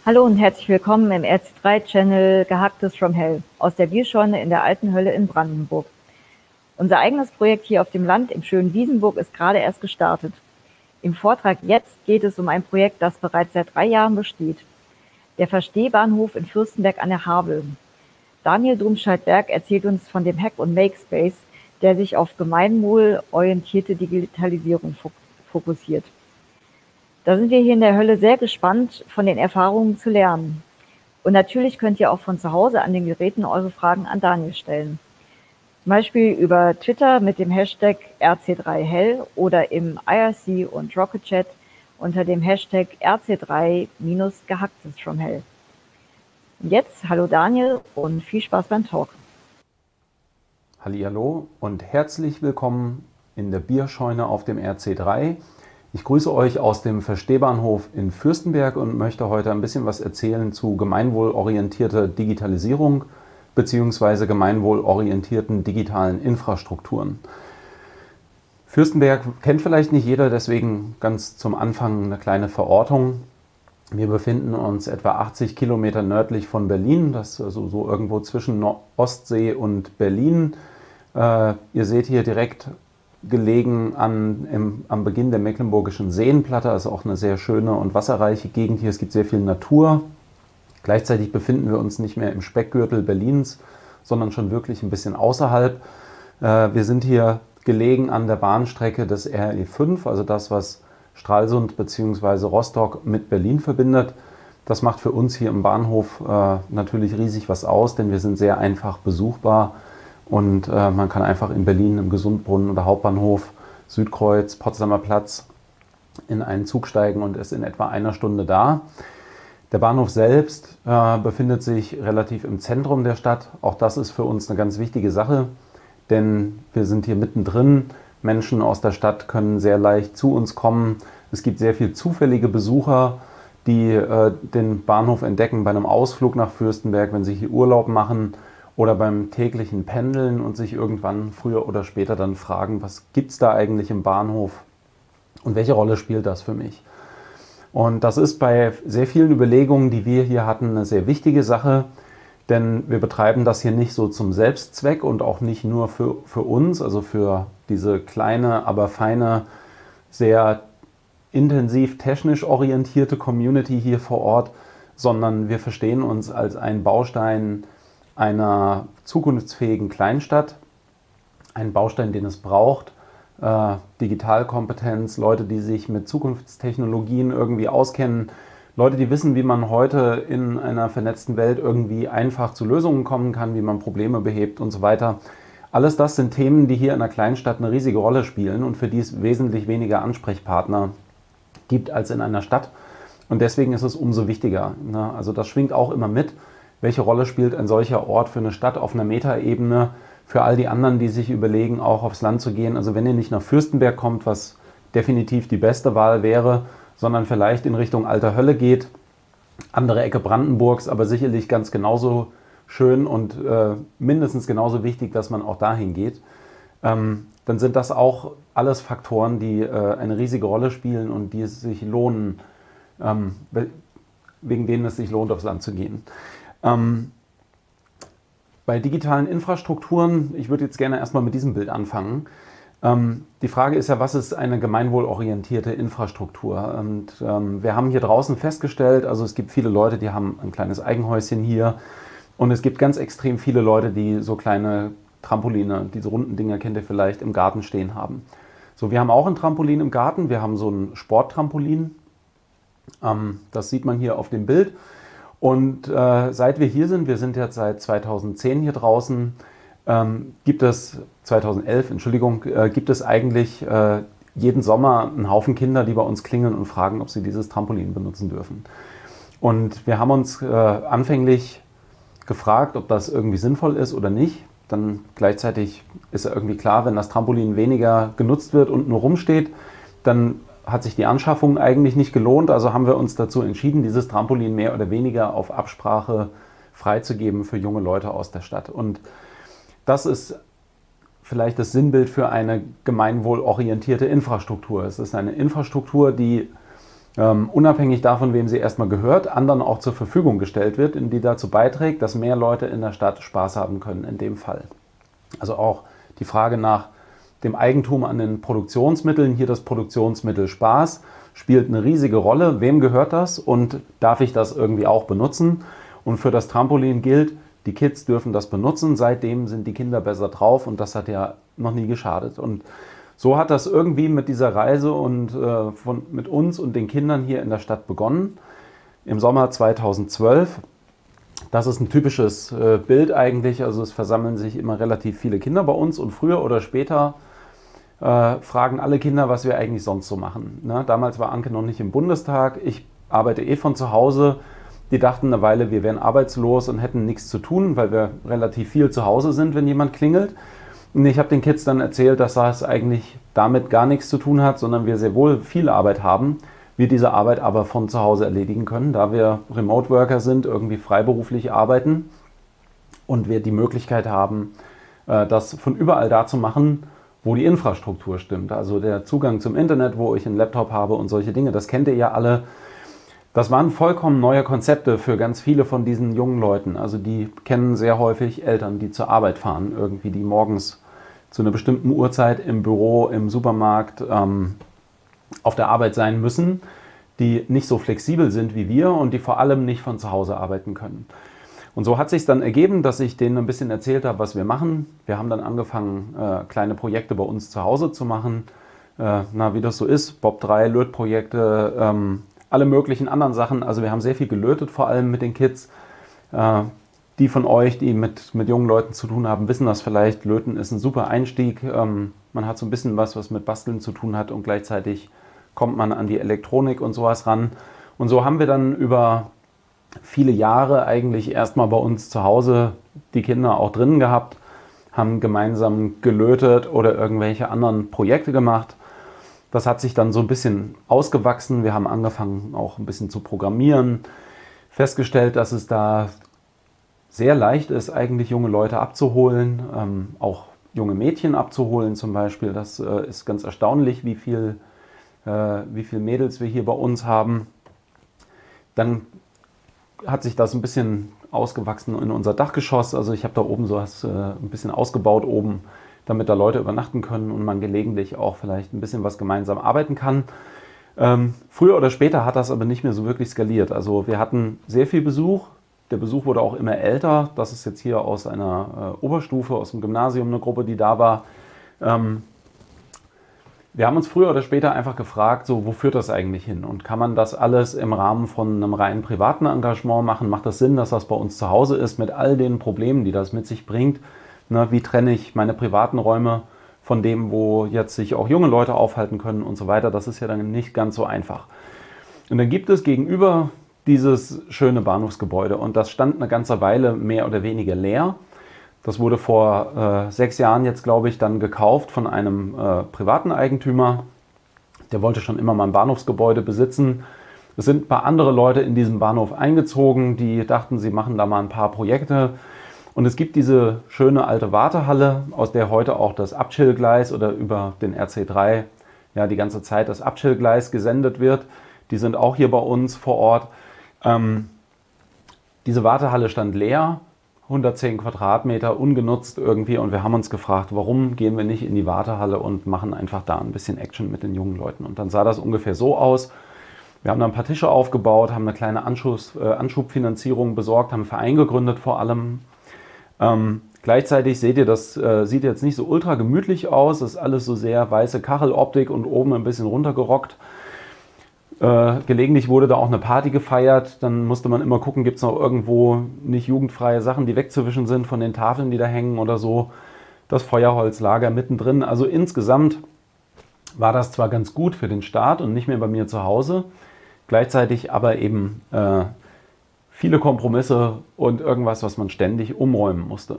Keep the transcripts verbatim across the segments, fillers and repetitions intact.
Hallo und herzlich willkommen im R C drei Channel Gehacktes from Hell aus der Bierscheune in der Alten Hölle in Brandenburg. Unser eigenes Projekt hier auf dem Land im schönen Wiesenburg ist gerade erst gestartet. Im Vortrag jetzt geht es um ein Projekt, das bereits seit drei Jahren besteht. Der Verstehbahnhof in Fürstenberg an der Havel. Daniel Drumscheid-Berg erzählt uns von dem Hack- und Makespace, der sich auf gemeinwohlorientierte Digitalisierung fokussiert. Da sind wir hier in der Hölle sehr gespannt, von den Erfahrungen zu lernen. Und natürlich könnt ihr auch von zu Hause an den Geräten eure Fragen an Daniel stellen. Zum Beispiel über Twitter mit dem Hashtag R C drei Hell oder im I R C und Rocket Chat unter dem Hashtag R C drei Gehacktes from Hell. Und jetzt hallo Daniel und viel Spaß beim Talk. Hallihallo und herzlich willkommen in der Bierscheune auf dem R C drei. Ich grüße euch aus dem Verstehbahnhof in Fürstenberg und möchte heute ein bisschen was erzählen zu gemeinwohlorientierter Digitalisierung bzw. gemeinwohlorientierten digitalen Infrastrukturen. Fürstenberg kennt vielleicht nicht jeder, deswegen ganz zum Anfang eine kleine Verortung. Wir befinden uns etwa achtzig Kilometer nördlich von Berlin, das ist also so irgendwo zwischen Ostsee und Berlin. Äh, ihr seht hier direkt gelegen an, im, am Beginn der Mecklenburgischen Seenplatte, also auch eine sehr schöne und wasserreiche Gegend hier. Es gibt sehr viel Natur. Gleichzeitig befinden wir uns nicht mehr im Speckgürtel Berlins, sondern schon wirklich ein bisschen außerhalb. Äh, wir sind hier gelegen an der Bahnstrecke des R E fünf, also das, was Stralsund bzw. Rostock mit Berlin verbindet. Das macht für uns hier im Bahnhof äh, natürlich riesig was aus, denn wir sind sehr einfach besuchbar. Und äh, man kann einfach in Berlin im Gesundbrunnen oder Hauptbahnhof, Südkreuz, Potsdamer Platz in einen Zug steigen und ist in etwa einer Stunde da. Der Bahnhof selbst äh, befindet sich relativ im Zentrum der Stadt. Auch das ist für uns eine ganz wichtige Sache, denn wir sind hier mittendrin. Menschen aus der Stadt können sehr leicht zu uns kommen. Es gibt sehr viele zufällige Besucher, die äh, den Bahnhof entdecken bei einem Ausflug nach Fürstenberg, wenn sie hier Urlaub machen. Oder beim täglichen Pendeln und sich irgendwann früher oder später dann fragen, was gibt es da eigentlich im Bahnhof und welche Rolle spielt das für mich? Und das ist bei sehr vielen Überlegungen, die wir hier hatten, eine sehr wichtige Sache, denn wir betreiben das hier nicht so zum Selbstzweck und auch nicht nur für, für uns, also für diese kleine, aber feine, sehr intensiv technisch orientierte Community hier vor Ort, sondern wir verstehen uns als ein Baustein einer zukunftsfähigen Kleinstadt, ein Baustein, den es braucht, äh, Digitalkompetenz, Leute, die sich mit Zukunftstechnologien irgendwie auskennen, Leute, die wissen, wie man heute in einer vernetzten Welt irgendwie einfach zu Lösungen kommen kann, wie man Probleme behebt und so weiter. Alles das sind Themen, die hier in einer Kleinstadt eine riesige Rolle spielen und für die es wesentlich weniger Ansprechpartner gibt als in einer Stadt. Und deswegen ist es umso wichtiger. Ne? Also das schwingt auch immer mit. Welche Rolle spielt ein solcher Ort für eine Stadt auf einer Metaebene, für all die anderen, die sich überlegen, auch aufs Land zu gehen? Also wenn ihr nicht nach Fürstenberg kommt, was definitiv die beste Wahl wäre, sondern vielleicht in Richtung Alter Hölle geht, andere Ecke Brandenburgs, aber sicherlich ganz genauso schön und äh, mindestens genauso wichtig, dass man auch dahin geht, ähm, dann sind das auch alles Faktoren, die äh, eine riesige Rolle spielen und die es sich lohnen, ähm, wegen denen es sich lohnt, aufs Land zu gehen. Ähm, bei digitalen Infrastrukturen, ich würde jetzt gerne erstmal mit diesem Bild anfangen. Ähm, die Frage ist ja, was ist eine gemeinwohlorientierte Infrastruktur? Und ähm, wir haben hier draußen festgestellt, also es gibt viele Leute, die haben ein kleines Eigenhäuschen hier und es gibt ganz extrem viele Leute, die so kleine Trampoline, diese runden Dinger kennt ihr vielleicht, im Garten stehen haben. So, wir haben auch ein Trampolin im Garten, wir haben so ein Sporttrampolin, ähm, das sieht man hier auf dem Bild. Und äh, seit wir hier sind, wir sind jetzt seit zweitausendzehn hier draußen, ähm, gibt es, zweitausendelf, Entschuldigung, äh, gibt es eigentlich äh, jeden Sommer einen Haufen Kinder, die bei uns klingeln und fragen, ob sie dieses Trampolin benutzen dürfen. Und wir haben uns äh, anfänglich gefragt, ob das irgendwie sinnvoll ist oder nicht. Dann gleichzeitig ist ja irgendwie klar, wenn das Trampolin weniger genutzt wird und nur rumsteht, dann hat sich die Anschaffung eigentlich nicht gelohnt, also haben wir uns dazu entschieden, dieses Trampolin mehr oder weniger auf Absprache freizugeben für junge Leute aus der Stadt. Und das ist vielleicht das Sinnbild für eine gemeinwohlorientierte Infrastruktur. Es ist eine Infrastruktur, die ähm, unabhängig davon, wem sie erstmal gehört, anderen auch zur Verfügung gestellt wird, und die dazu beiträgt, dass mehr Leute in der Stadt Spaß haben können in dem Fall. Also auch die Frage nach dem Eigentum an den Produktionsmitteln, hier das Produktionsmittel Spaß, spielt eine riesige Rolle. Wem gehört das und darf ich das irgendwie auch benutzen? Und für das Trampolin gilt, die Kids dürfen das benutzen, seitdem sind die Kinder besser drauf und das hat ja noch nie geschadet. Und so hat das irgendwie mit dieser Reise und äh, von, mit uns und den Kindern hier in der Stadt begonnen. Im Sommer zweitausendzwölf. Das ist ein typisches äh, Bild eigentlich. Also es versammeln sich immer relativ viele Kinder bei uns und früher oder später äh, fragen alle Kinder, was wir eigentlich sonst so machen. Ne? Damals war Anke noch nicht im Bundestag. Ich arbeite eh von zu Hause. Die dachten eine Weile, wir wären arbeitslos und hätten nichts zu tun, weil wir relativ viel zu Hause sind, wenn jemand klingelt. Und ich habe den Kids dann erzählt, dass das eigentlich damit gar nichts zu tun hat, sondern wir sehr wohl viel Arbeit haben, wir diese Arbeit aber von zu Hause erledigen können, da wir Remote Worker sind, irgendwie freiberuflich arbeiten und wir die Möglichkeit haben, das von überall da zu machen, wo die Infrastruktur stimmt. Also der Zugang zum Internet, wo ich einen Laptop habe und solche Dinge, das kennt ihr ja alle. Das waren vollkommen neue Konzepte für ganz viele von diesen jungen Leuten. Also die kennen sehr häufig Eltern, die zur Arbeit fahren, irgendwie die morgens zu einer bestimmten Uhrzeit im Büro, im Supermarkt ähm, auf der Arbeit sein müssen, die nicht so flexibel sind wie wir und die vor allem nicht von zu Hause arbeiten können. Und so hat sich dann ergeben, dass ich denen ein bisschen erzählt habe, was wir machen. Wir haben dann angefangen, äh, kleine Projekte bei uns zu Hause zu machen. Äh, na, wie das so ist, Bob drei, Lötprojekte, ähm, alle möglichen anderen Sachen. Also wir haben sehr viel gelötet, vor allem mit den Kids. Äh, die von euch, die mit, mit jungen Leuten zu tun haben, wissen das vielleicht. Löten ist ein super Einstieg. Ähm, man hat so ein bisschen was, was mit Basteln zu tun hat und gleichzeitig kommt man an die Elektronik und sowas ran. Und so haben wir dann über viele Jahre eigentlich erstmal bei uns zu Hause die Kinder auch drin gehabt, haben gemeinsam gelötet oder irgendwelche anderen Projekte gemacht. Das hat sich dann so ein bisschen ausgewachsen. Wir haben angefangen auch ein bisschen zu programmieren, festgestellt, dass es da sehr leicht ist, eigentlich junge Leute abzuholen, ähm, auch junge Mädchen abzuholen zum Beispiel. Das äh, ist ganz erstaunlich, wie viel, äh, wie viel Mädels wir hier bei uns haben. Dann hat sich das ein bisschen ausgewachsen in unser Dachgeschoss. Also ich habe da oben so was äh, ein bisschen ausgebaut oben, damit da Leute übernachten können und man gelegentlich auch vielleicht ein bisschen was gemeinsam arbeiten kann. Ähm, früher oder später hat das aber nicht mehr so wirklich skaliert. Also wir hatten sehr viel Besuch. Der Besuch wurde auch immer älter. Das ist jetzt hier aus einer äh, Oberstufe, aus dem Gymnasium eine Gruppe, die da war. Ähm, wir haben uns früher oder später einfach gefragt, so, wo führt das eigentlich hin? Und kann man das alles im Rahmen von einem rein privaten Engagement machen? Macht das Sinn, dass das bei uns zu Hause ist mit all den Problemen, die das mit sich bringt? Na, wie trenne ich meine privaten Räume von dem, wo jetzt sich auch junge Leute aufhalten können und so weiter? Das ist ja dann nicht ganz so einfach. Und dann gibt es gegenüber dieses schöne Bahnhofsgebäude und das stand eine ganze Weile mehr oder weniger leer. Das wurde vor äh, sechs Jahren jetzt, glaube ich, dann gekauft von einem äh, privaten Eigentümer. Der wollte schon immer mal ein Bahnhofsgebäude besitzen. Es sind ein paar andere Leute in diesem Bahnhof eingezogen, die dachten, sie machen da mal ein paar Projekte. Und es gibt diese schöne alte Wartehalle, aus der heute auch das Abchillgleis oder über den R C drei ja die ganze Zeit das Abchillgleis gesendet wird. Die sind auch hier bei uns vor Ort. Ähm, diese Wartehalle stand leer, hundertzehn Quadratmeter, ungenutzt irgendwie. Und wir haben uns gefragt, warum gehen wir nicht in die Wartehalle und machen einfach da ein bisschen Action mit den jungen Leuten. Und dann sah das ungefähr so aus. Wir haben da ein paar Tische aufgebaut, haben eine kleine Anschubs, äh, Anschubfinanzierung besorgt, haben einen Verein gegründet vor allem. Ähm, gleichzeitig seht ihr, das äh, sieht jetzt nicht so ultra gemütlich aus. Das ist alles so sehr weiße Kacheloptik und oben ein bisschen runtergerockt. Äh, gelegentlich wurde da auch eine Party gefeiert. Dann musste man immer gucken, gibt es noch irgendwo nicht jugendfreie Sachen, die wegzuwischen sind von den Tafeln, die da hängen oder so. Das Feuerholzlager mittendrin. Also insgesamt war das zwar ganz gut für den Start und nicht mehr bei mir zu Hause. Gleichzeitig aber eben äh, viele Kompromisse und irgendwas, was man ständig umräumen musste.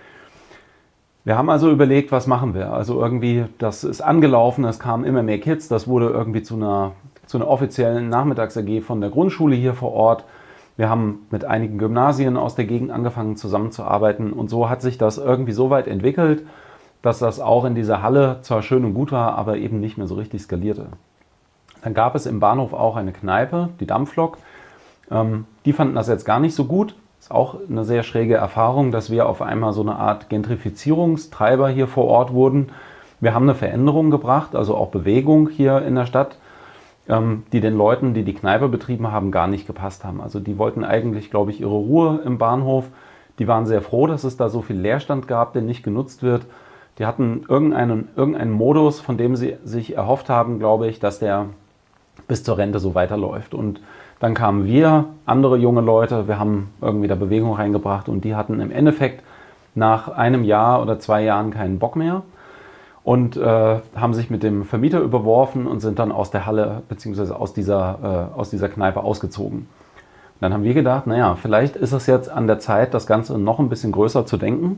Wir haben also überlegt, was machen wir? Also irgendwie, das ist angelaufen, es kamen immer mehr Kids, das wurde irgendwie zu einer, zu einer offiziellen Nachmittags-A G von der Grundschule hier vor Ort. Wir haben mit einigen Gymnasien aus der Gegend angefangen zusammenzuarbeiten und so hat sich das irgendwie so weit entwickelt, dass das auch in dieser Halle zwar schön und gut war, aber eben nicht mehr so richtig skalierte. Dann gab es im Bahnhof auch eine Kneipe, die Dampflok. Ähm, die fanden das jetzt gar nicht so gut. Ist auch eine sehr schräge Erfahrung, dass wir auf einmal so eine Art Gentrifizierungstreiber hier vor Ort wurden. Wir haben eine Veränderung gebracht, also auch Bewegung hier in der Stadt, ähm, die den Leuten, die die Kneipe betrieben haben, gar nicht gepasst haben. Also die wollten eigentlich, glaube ich, ihre Ruhe im Bahnhof. Die waren sehr froh, dass es da so viel Leerstand gab, der nicht genutzt wird. Die hatten irgendeinen, irgendeinen Modus, von dem sie sich erhofft haben, glaube ich, dass der bis zur Rente so weiterläuft. Und dann kamen wir, andere junge Leute, wir haben irgendwie da Bewegung reingebracht und die hatten im Endeffekt nach einem Jahr oder zwei Jahren keinen Bock mehr und äh, haben sich mit dem Vermieter überworfen und sind dann aus der Halle bzw. aus dieser, äh, aus dieser Kneipe ausgezogen. Und dann haben wir gedacht, naja, vielleicht ist es jetzt an der Zeit, das Ganze noch ein bisschen größer zu denken.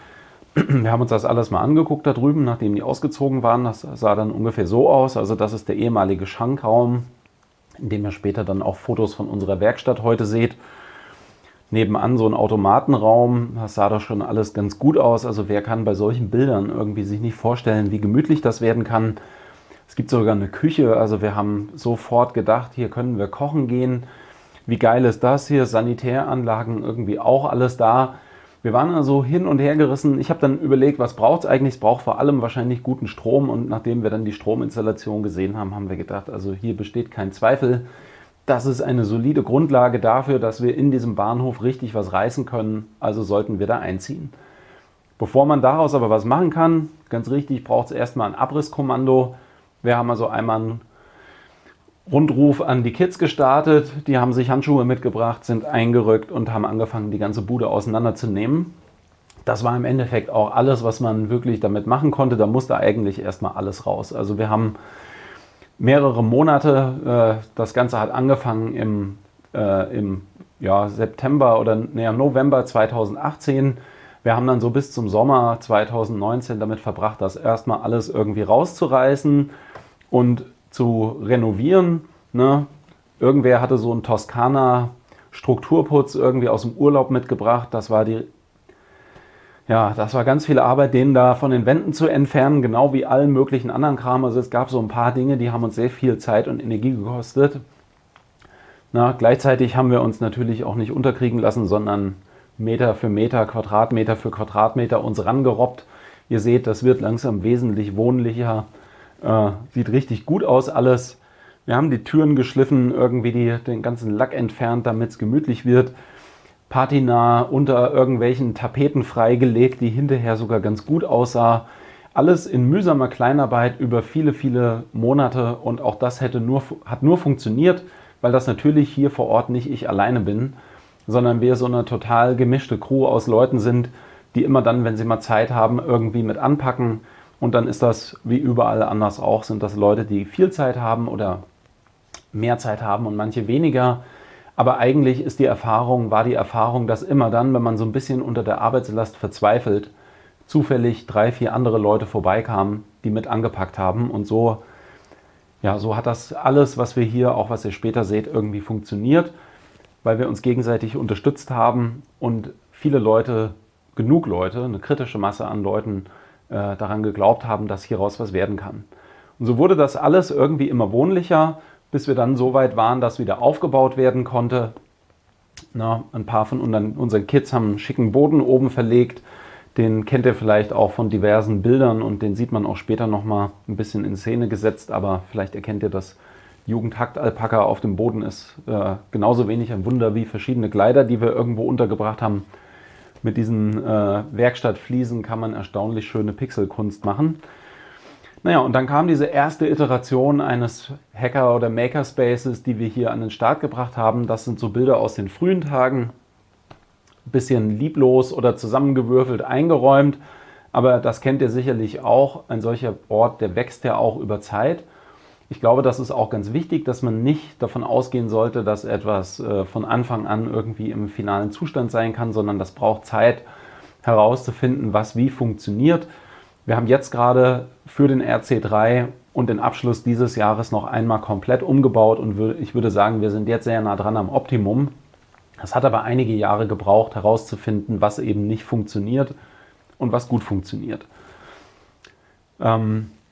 Wir haben uns das alles mal angeguckt da drüben, nachdem die ausgezogen waren. Das sah dann ungefähr so aus. Also das ist der ehemalige Schankraum, in dem ihr später dann auch Fotos von unserer Werkstatt heute seht. Nebenan so ein Automatenraum, das sah doch schon alles ganz gut aus. Also wer kann bei solchen Bildern irgendwie sich nicht vorstellen, wie gemütlich das werden kann. Es gibt sogar eine Küche, also wir haben sofort gedacht, hier können wir kochen gehen. Wie geil ist das hier? Sanitäranlagen, irgendwie auch alles da. Wir waren also hin und her gerissen. Ich habe dann überlegt, was braucht es eigentlich? Es braucht vor allem wahrscheinlich guten Strom. Und nachdem wir dann die Strominstallation gesehen haben, haben wir gedacht, also hier besteht kein Zweifel. Das ist eine solide Grundlage dafür, dass wir in diesem Bahnhof richtig was reißen können. Also sollten wir da einziehen. Bevor man daraus aber was machen kann, ganz richtig, braucht es erstmal ein Abrisskommando. Wir haben also einmal einen Rundruf an die Kids gestartet. Die haben sich Handschuhe mitgebracht, sind eingerückt und haben angefangen, die ganze Bude auseinanderzunehmen. Das war im Endeffekt auch alles, was man wirklich damit machen konnte. Da musste eigentlich erstmal alles raus. Also wir haben mehrere Monate, äh, das Ganze hat angefangen im, äh, im ja, September oder nee, November zweitausendachtzehn. Wir haben dann so bis zum Sommer zweitausendneunzehn damit verbracht, das erstmal alles irgendwie rauszureißen und zu renovieren. Ne? Irgendwer hatte so einen Toskana-Strukturputz irgendwie aus dem Urlaub mitgebracht. Das war die, ja, das war ganz viel Arbeit, den da von den Wänden zu entfernen, genau wie allen möglichen anderen Kram. Also es gab so ein paar Dinge, die haben uns sehr viel Zeit und Energie gekostet. Na, gleichzeitig haben wir uns natürlich auch nicht unterkriegen lassen, sondern Meter für Meter, Quadratmeter für Quadratmeter uns rangerobbt. Ihr seht, das wird langsam wesentlich wohnlicher. Äh, sieht richtig gut aus alles. Wir haben die Türen geschliffen, irgendwie die, den ganzen Lack entfernt, damit es gemütlich wird. Patina unter irgendwelchen Tapeten freigelegt, die hinterher sogar ganz gut aussah. Alles in mühsamer Kleinarbeit über viele, viele Monate und auch das hätte nur, hat nur funktioniert, weil das natürlich hier vor Ort nicht ich alleine bin, sondern wir so eine total gemischte Crew aus Leuten sind, die immer dann, wenn sie mal Zeit haben, irgendwie mit anpacken. Und dann ist das, wie überall anders auch, sind das Leute, die viel Zeit haben oder mehr Zeit haben und manche weniger. Aber eigentlich ist die Erfahrung, war die Erfahrung, dass immer dann, wenn man so ein bisschen unter der Arbeitslast verzweifelt, zufällig drei, vier andere Leute vorbeikamen, die mit angepackt haben. Und so, ja, so hat das alles, was wir hier, auch was ihr später seht, irgendwie funktioniert, weil wir uns gegenseitig unterstützt haben und viele Leute, genug Leute, eine kritische Masse an Leuten, daran geglaubt haben, dass hieraus was werden kann. Und so wurde das alles irgendwie immer wohnlicher, bis wir dann so weit waren, dass wieder aufgebaut werden konnte. Na, ein paar von unseren Kids haben einen schicken Boden oben verlegt. Den kennt ihr vielleicht auch von diversen Bildern und den sieht man auch später nochmal ein bisschen in Szene gesetzt. Aber vielleicht erkennt ihr, dass Jugendhakt-Alpaka auf dem Boden ist äh, genauso wenig ein Wunder wie verschiedene Kleider, die wir irgendwo untergebracht haben. Mit diesen äh, Werkstattfliesen kann man erstaunlich schöne Pixelkunst machen. Naja, und dann kam diese erste Iteration eines Hacker- oder Makerspaces, die wir hier an den Start gebracht haben. Das sind so Bilder aus den frühen Tagen. Ein bisschen lieblos oder zusammengewürfelt eingeräumt. Aber das kennt ihr sicherlich auch. Ein solcher Ort, der wächst ja auch über Zeit. Ich glaube, das ist auch ganz wichtig, dass man nicht davon ausgehen sollte, dass etwas äh, von Anfang an irgendwie im finalen Zustand sein kann, sondern das braucht Zeit herauszufinden, was wie funktioniert. Wir haben jetzt gerade für den R C drei und den Abschluss dieses Jahres noch einmal komplett umgebaut und ich würde sagen, wir sind jetzt sehr nah dran am Optimum. Das hat aber einige Jahre gebraucht, herauszufinden, was eben nicht funktioniert und was gut funktioniert. Ähm,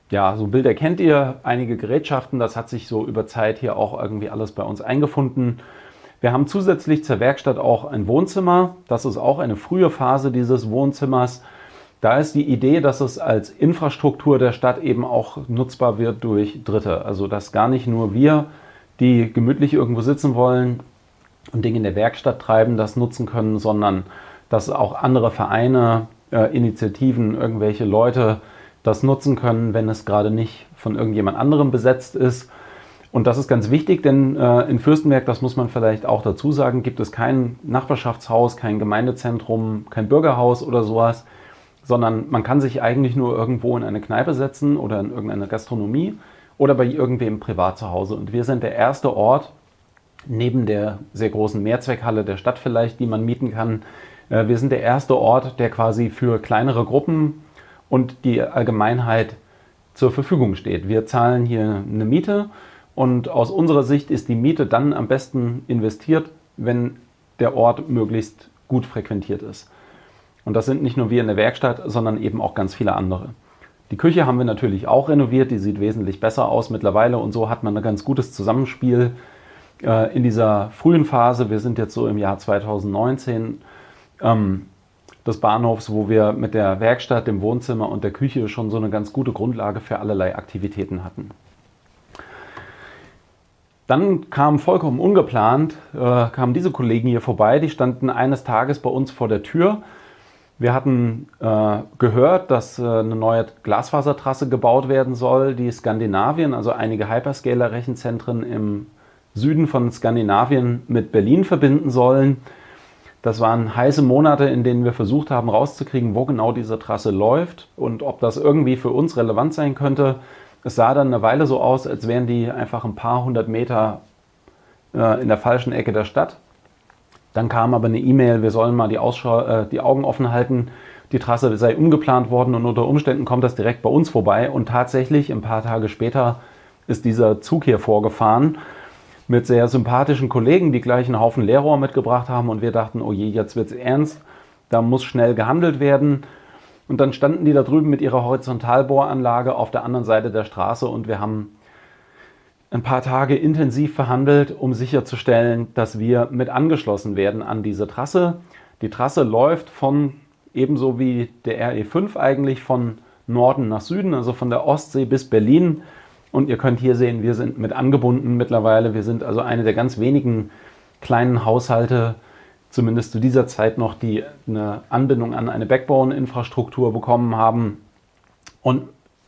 ja, so Bilder kennt ihr, einige Gerätschaften, das hat sich so über Zeit hier auch irgendwie alles bei uns eingefunden. Wir haben zusätzlich zur Werkstatt auch ein Wohnzimmer. Das ist auch eine frühe Phase dieses Wohnzimmers. Da ist die Idee, dass es als Infrastruktur der Stadt eben auch nutzbar wird durch Dritte. Also dass gar nicht nur wir, die gemütlich irgendwo sitzen wollen und Dinge in der Werkstatt treiben, das nutzen können, sondern dass auch andere Vereine, äh, Initiativen, irgendwelche Leute das nutzen können, wenn es gerade nicht von irgendjemand anderem besetzt ist. Und das ist ganz wichtig, denn äh, in Fürstenberg, das muss man vielleicht auch dazu sagen, gibt es kein Nachbarschaftshaus, kein Gemeindezentrum, kein Bürgerhaus oder sowas, sondern man kann sich eigentlich nur irgendwo in eine Kneipe setzen oder in irgendeine Gastronomie oder bei irgendwem privat zu Hause. Und wir sind der erste Ort, neben der sehr großen Mehrzweckhalle der Stadt vielleicht, die man mieten kann, äh, wir sind der erste Ort, der quasi für kleinere Gruppen und die Allgemeinheit zur Verfügung steht. Wir zahlen hier eine Miete und aus unserer Sicht ist die Miete dann am besten investiert, wenn der Ort möglichst gut frequentiert ist. Und das sind nicht nur wir in der Werkstatt, sondern eben auch ganz viele andere. Die Küche haben wir natürlich auch renoviert, die sieht wesentlich besser aus mittlerweile und so hat man ein ganz gutes Zusammenspiel äh, in dieser frühen Phase. Wir sind jetzt so im Jahr zweitausendneunzehn. Ähm, des Bahnhofs, wo wir mit der Werkstatt, dem Wohnzimmer und der Küche schon so eine ganz gute Grundlage für allerlei Aktivitäten hatten. Dann kam vollkommen ungeplant, äh, kamen diese Kollegen hier vorbei, die standen eines Tages bei uns vor der Tür. Wir hatten äh, gehört, dass äh, eine neue Glasfasertrasse gebaut werden soll, die Skandinavien, also einige Hyperscaler-Rechenzentren im Süden von Skandinavien mit Berlin verbinden sollen. Das waren heiße Monate, in denen wir versucht haben rauszukriegen, wo genau diese Trasse läuft und ob das irgendwie für uns relevant sein könnte. Es sah dann eine Weile so aus, als wären die einfach ein paar hundert Meter äh, in der falschen Ecke der Stadt. Dann kam aber eine E-Mail, wir sollen mal die, Ausschau, äh, die Augen offen halten, die Trasse sei umgeplant worden und unter Umständen kommt das direkt bei uns vorbei. Und tatsächlich, ein paar Tage später, ist dieser Zug hier vorgefahren mit sehr sympathischen Kollegen, die gleich einen Haufen Leerrohr mitgebracht haben und wir dachten, oh je, jetzt wird's ernst, da muss schnell gehandelt werden. Und dann standen die da drüben mit ihrer Horizontalbohranlage auf der anderen Seite der Straße und wir haben ein paar Tage intensiv verhandelt, um sicherzustellen, dass wir mit angeschlossen werden an diese Trasse. Die Trasse läuft von, ebenso wie der R E fünf eigentlich, von Norden nach Süden, also von der Ostsee bis Berlin. Und ihr könnt hier sehen, wir sind mit angebunden mittlerweile. Wir sind also eine der ganz wenigen kleinen Haushalte, zumindest zu dieser Zeit noch, die eine Anbindung an eine Backbone-Infrastruktur bekommen haben und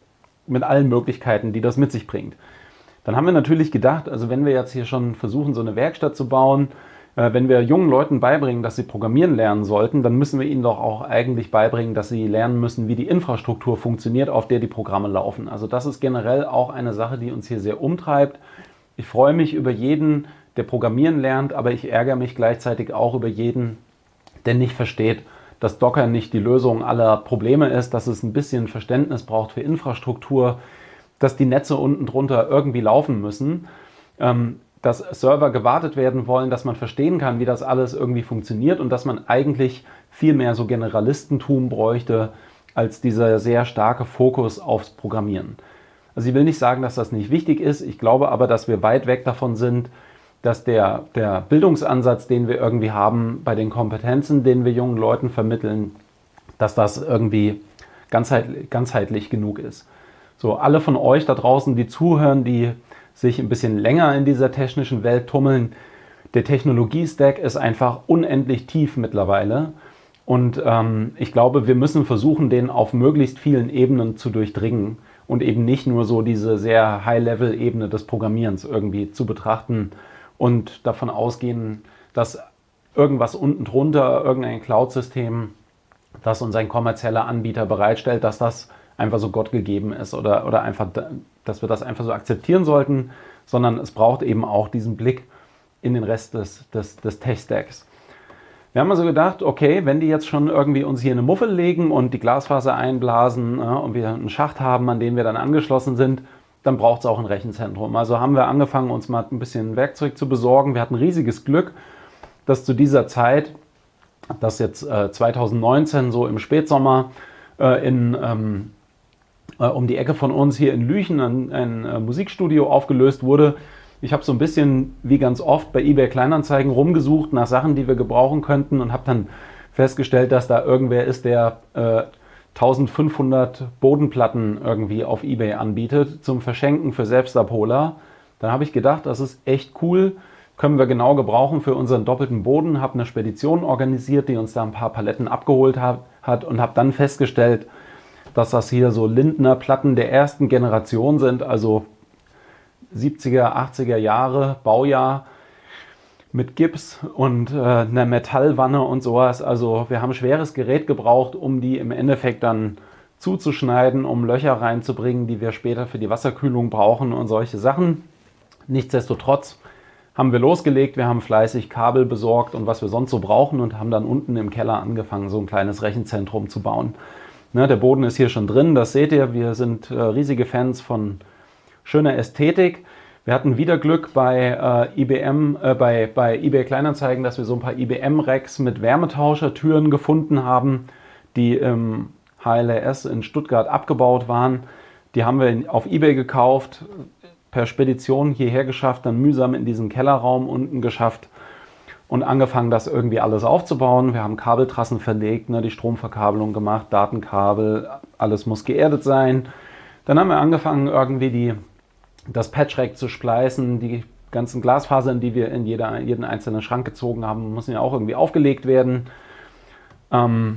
mit allen Möglichkeiten, die das mit sich bringt. Dann haben wir natürlich gedacht, also wenn wir jetzt hier schon versuchen, so eine Werkstatt zu bauen, äh, wenn wir jungen Leuten beibringen, dass sie programmieren lernen sollten, dann müssen wir ihnen doch auch eigentlich beibringen, dass sie lernen müssen, wie die Infrastruktur funktioniert, auf der die Programme laufen. Also das ist generell auch eine Sache, die uns hier sehr umtreibt. Ich freue mich über jeden, der programmieren lernt, aber ich ärgere mich gleichzeitig auch über jeden, der nicht versteht, dass Docker nicht die Lösung aller Probleme ist, dass es ein bisschen Verständnis braucht für Infrastruktur, dass die Netze unten drunter irgendwie laufen müssen, ähm, dass Server gewartet werden wollen, dass man verstehen kann, wie das alles irgendwie funktioniert und dass man eigentlich viel mehr so Generalistentum bräuchte, als dieser sehr starke Fokus aufs Programmieren. Also ich will nicht sagen, dass das nicht wichtig ist, ich glaube aber, dass wir weit weg davon sind, dass der, der Bildungsansatz, den wir irgendwie haben, bei den Kompetenzen, den wir jungen Leuten vermitteln, dass das irgendwie ganzheit, ganzheitlich genug ist. So, alle von euch da draußen, die zuhören, die sich ein bisschen länger in dieser technischen Welt tummeln, der Technologie-Stack ist einfach unendlich tief mittlerweile. Und ähm, ich glaube, wir müssen versuchen, den auf möglichst vielen Ebenen zu durchdringen und eben nicht nur so diese sehr High-Level-Ebene des Programmierens irgendwie zu betrachten und davon ausgehen, dass irgendwas unten drunter, irgendein Cloud-System, das uns ein kommerzieller Anbieter bereitstellt, dass das einfach so Gott gegeben ist oder, oder einfach, dass wir das einfach so akzeptieren sollten, sondern es braucht eben auch diesen Blick in den Rest des, des, des Tech-Stacks. Wir haben also gedacht, okay, wenn die jetzt schon irgendwie uns hier eine Muffel legen und die Glasfaser einblasen, ja, und wir einen Schacht haben, an den wir dann angeschlossen sind, dann braucht es auch ein Rechenzentrum. Also haben wir angefangen, uns mal ein bisschen Werkzeug zu besorgen. Wir hatten riesiges Glück, dass zu dieser Zeit, das jetzt äh, zweitausendneunzehn, so im Spätsommer, äh, in, ähm, äh, um die Ecke von uns hier in Lüchen ein, ein äh, Musikstudio aufgelöst wurde. Ich habe so ein bisschen, wie ganz oft, bei eBay Kleinanzeigen rumgesucht nach Sachen, die wir gebrauchen könnten und habe dann festgestellt, dass da irgendwer ist, der äh, eintausendfünfhundert Bodenplatten irgendwie auf eBay anbietet zum Verschenken für Selbstabholer. Dann habe ich gedacht, das ist echt cool, können wir genau gebrauchen für unseren doppelten Boden, habe eine Spedition organisiert, die uns da ein paar Paletten abgeholt hat, hat und habe dann festgestellt, dass das hier so Lindner Platten der ersten Generation sind, also siebziger, achtziger Jahre, Baujahr, mit Gips und äh, einer Metallwanne und sowas. Also wir haben schweres Gerät gebraucht, um die im Endeffekt dann zuzuschneiden, um Löcher reinzubringen, die wir später für die Wasserkühlung brauchen und solche Sachen. Nichtsdestotrotz haben wir losgelegt, wir haben fleißig Kabel besorgt und was wir sonst so brauchen und haben dann unten im Keller angefangen, so ein kleines Rechenzentrum zu bauen. Ne, der Boden ist hier schon drin, das seht ihr. Wir sind äh, riesige Fans von schöner Ästhetik. Wir hatten wieder Glück bei, äh, I B M, äh, bei, bei eBay Kleinanzeigen, dass wir so ein paar I B M-Racks mit Wärmetauschertüren gefunden haben, die im H L R S in Stuttgart abgebaut waren. Die haben wir auf eBay gekauft, per Spedition hierher geschafft, dann mühsam in diesen Kellerraum unten geschafft und angefangen, das irgendwie alles aufzubauen. Wir haben Kabeltrassen verlegt, ne, die Stromverkabelung gemacht, Datenkabel, alles muss geerdet sein. Dann haben wir angefangen, irgendwie die das Patchrack zu spleißen, die ganzen Glasfasern, die wir in jeder, jeden einzelnen Schrank gezogen haben, müssen ja auch irgendwie aufgelegt werden. Ähm,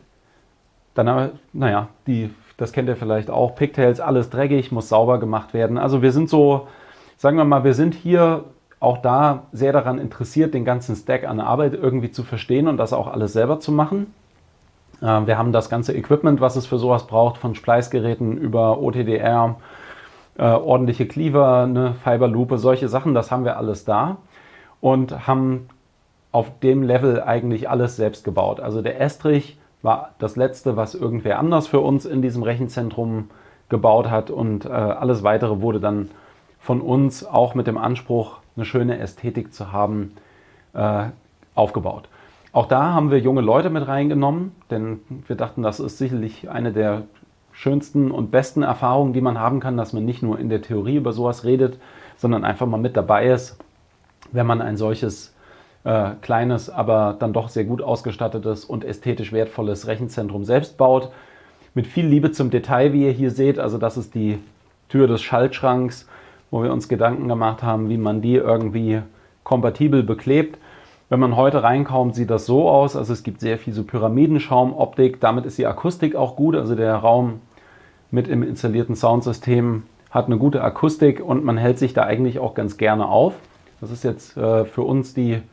dann haben wir, naja, die, das kennt ihr vielleicht auch, Pigtails, alles dreckig, muss sauber gemacht werden. Also wir sind so, sagen wir mal, wir sind hier auch da sehr daran interessiert, den ganzen Stack an Arbeit irgendwie zu verstehen und das auch alles selber zu machen. Äh, wir haben das ganze Equipment, was es für sowas braucht, von Spleißgeräten über O T D R, Äh, ordentliche Cleaver, eine Fiberlupe, solche Sachen, das haben wir alles da und haben auf dem Level eigentlich alles selbst gebaut. Also der Estrich war das letzte, was irgendwer anders für uns in diesem Rechenzentrum gebaut hat und äh, alles weitere wurde dann von uns auch mit dem Anspruch, eine schöne Ästhetik zu haben, äh, aufgebaut. Auch da haben wir junge Leute mit reingenommen, denn wir dachten, das ist sicherlich eine der schönsten und besten Erfahrungen, die man haben kann, dass man nicht nur in der Theorie über sowas redet, sondern einfach mal mit dabei ist, wenn man ein solches äh, kleines, aber dann doch sehr gut ausgestattetes und ästhetisch wertvolles Rechenzentrum selbst baut. Mit viel Liebe zum Detail, wie ihr hier seht. Also das ist die Tür des Schaltschranks, wo wir uns Gedanken gemacht haben, wie man die irgendwie kompatibel beklebt. Wenn man heute reinkommt, sieht das so aus. Also es gibt sehr viel so Pyramidenschaumoptik. Damit ist die Akustik auch gut. Also der Raum mit im installierten Soundsystem hat eine gute Akustik und man hält sich da eigentlich auch ganz gerne auf. Das ist jetzt äh, für uns, die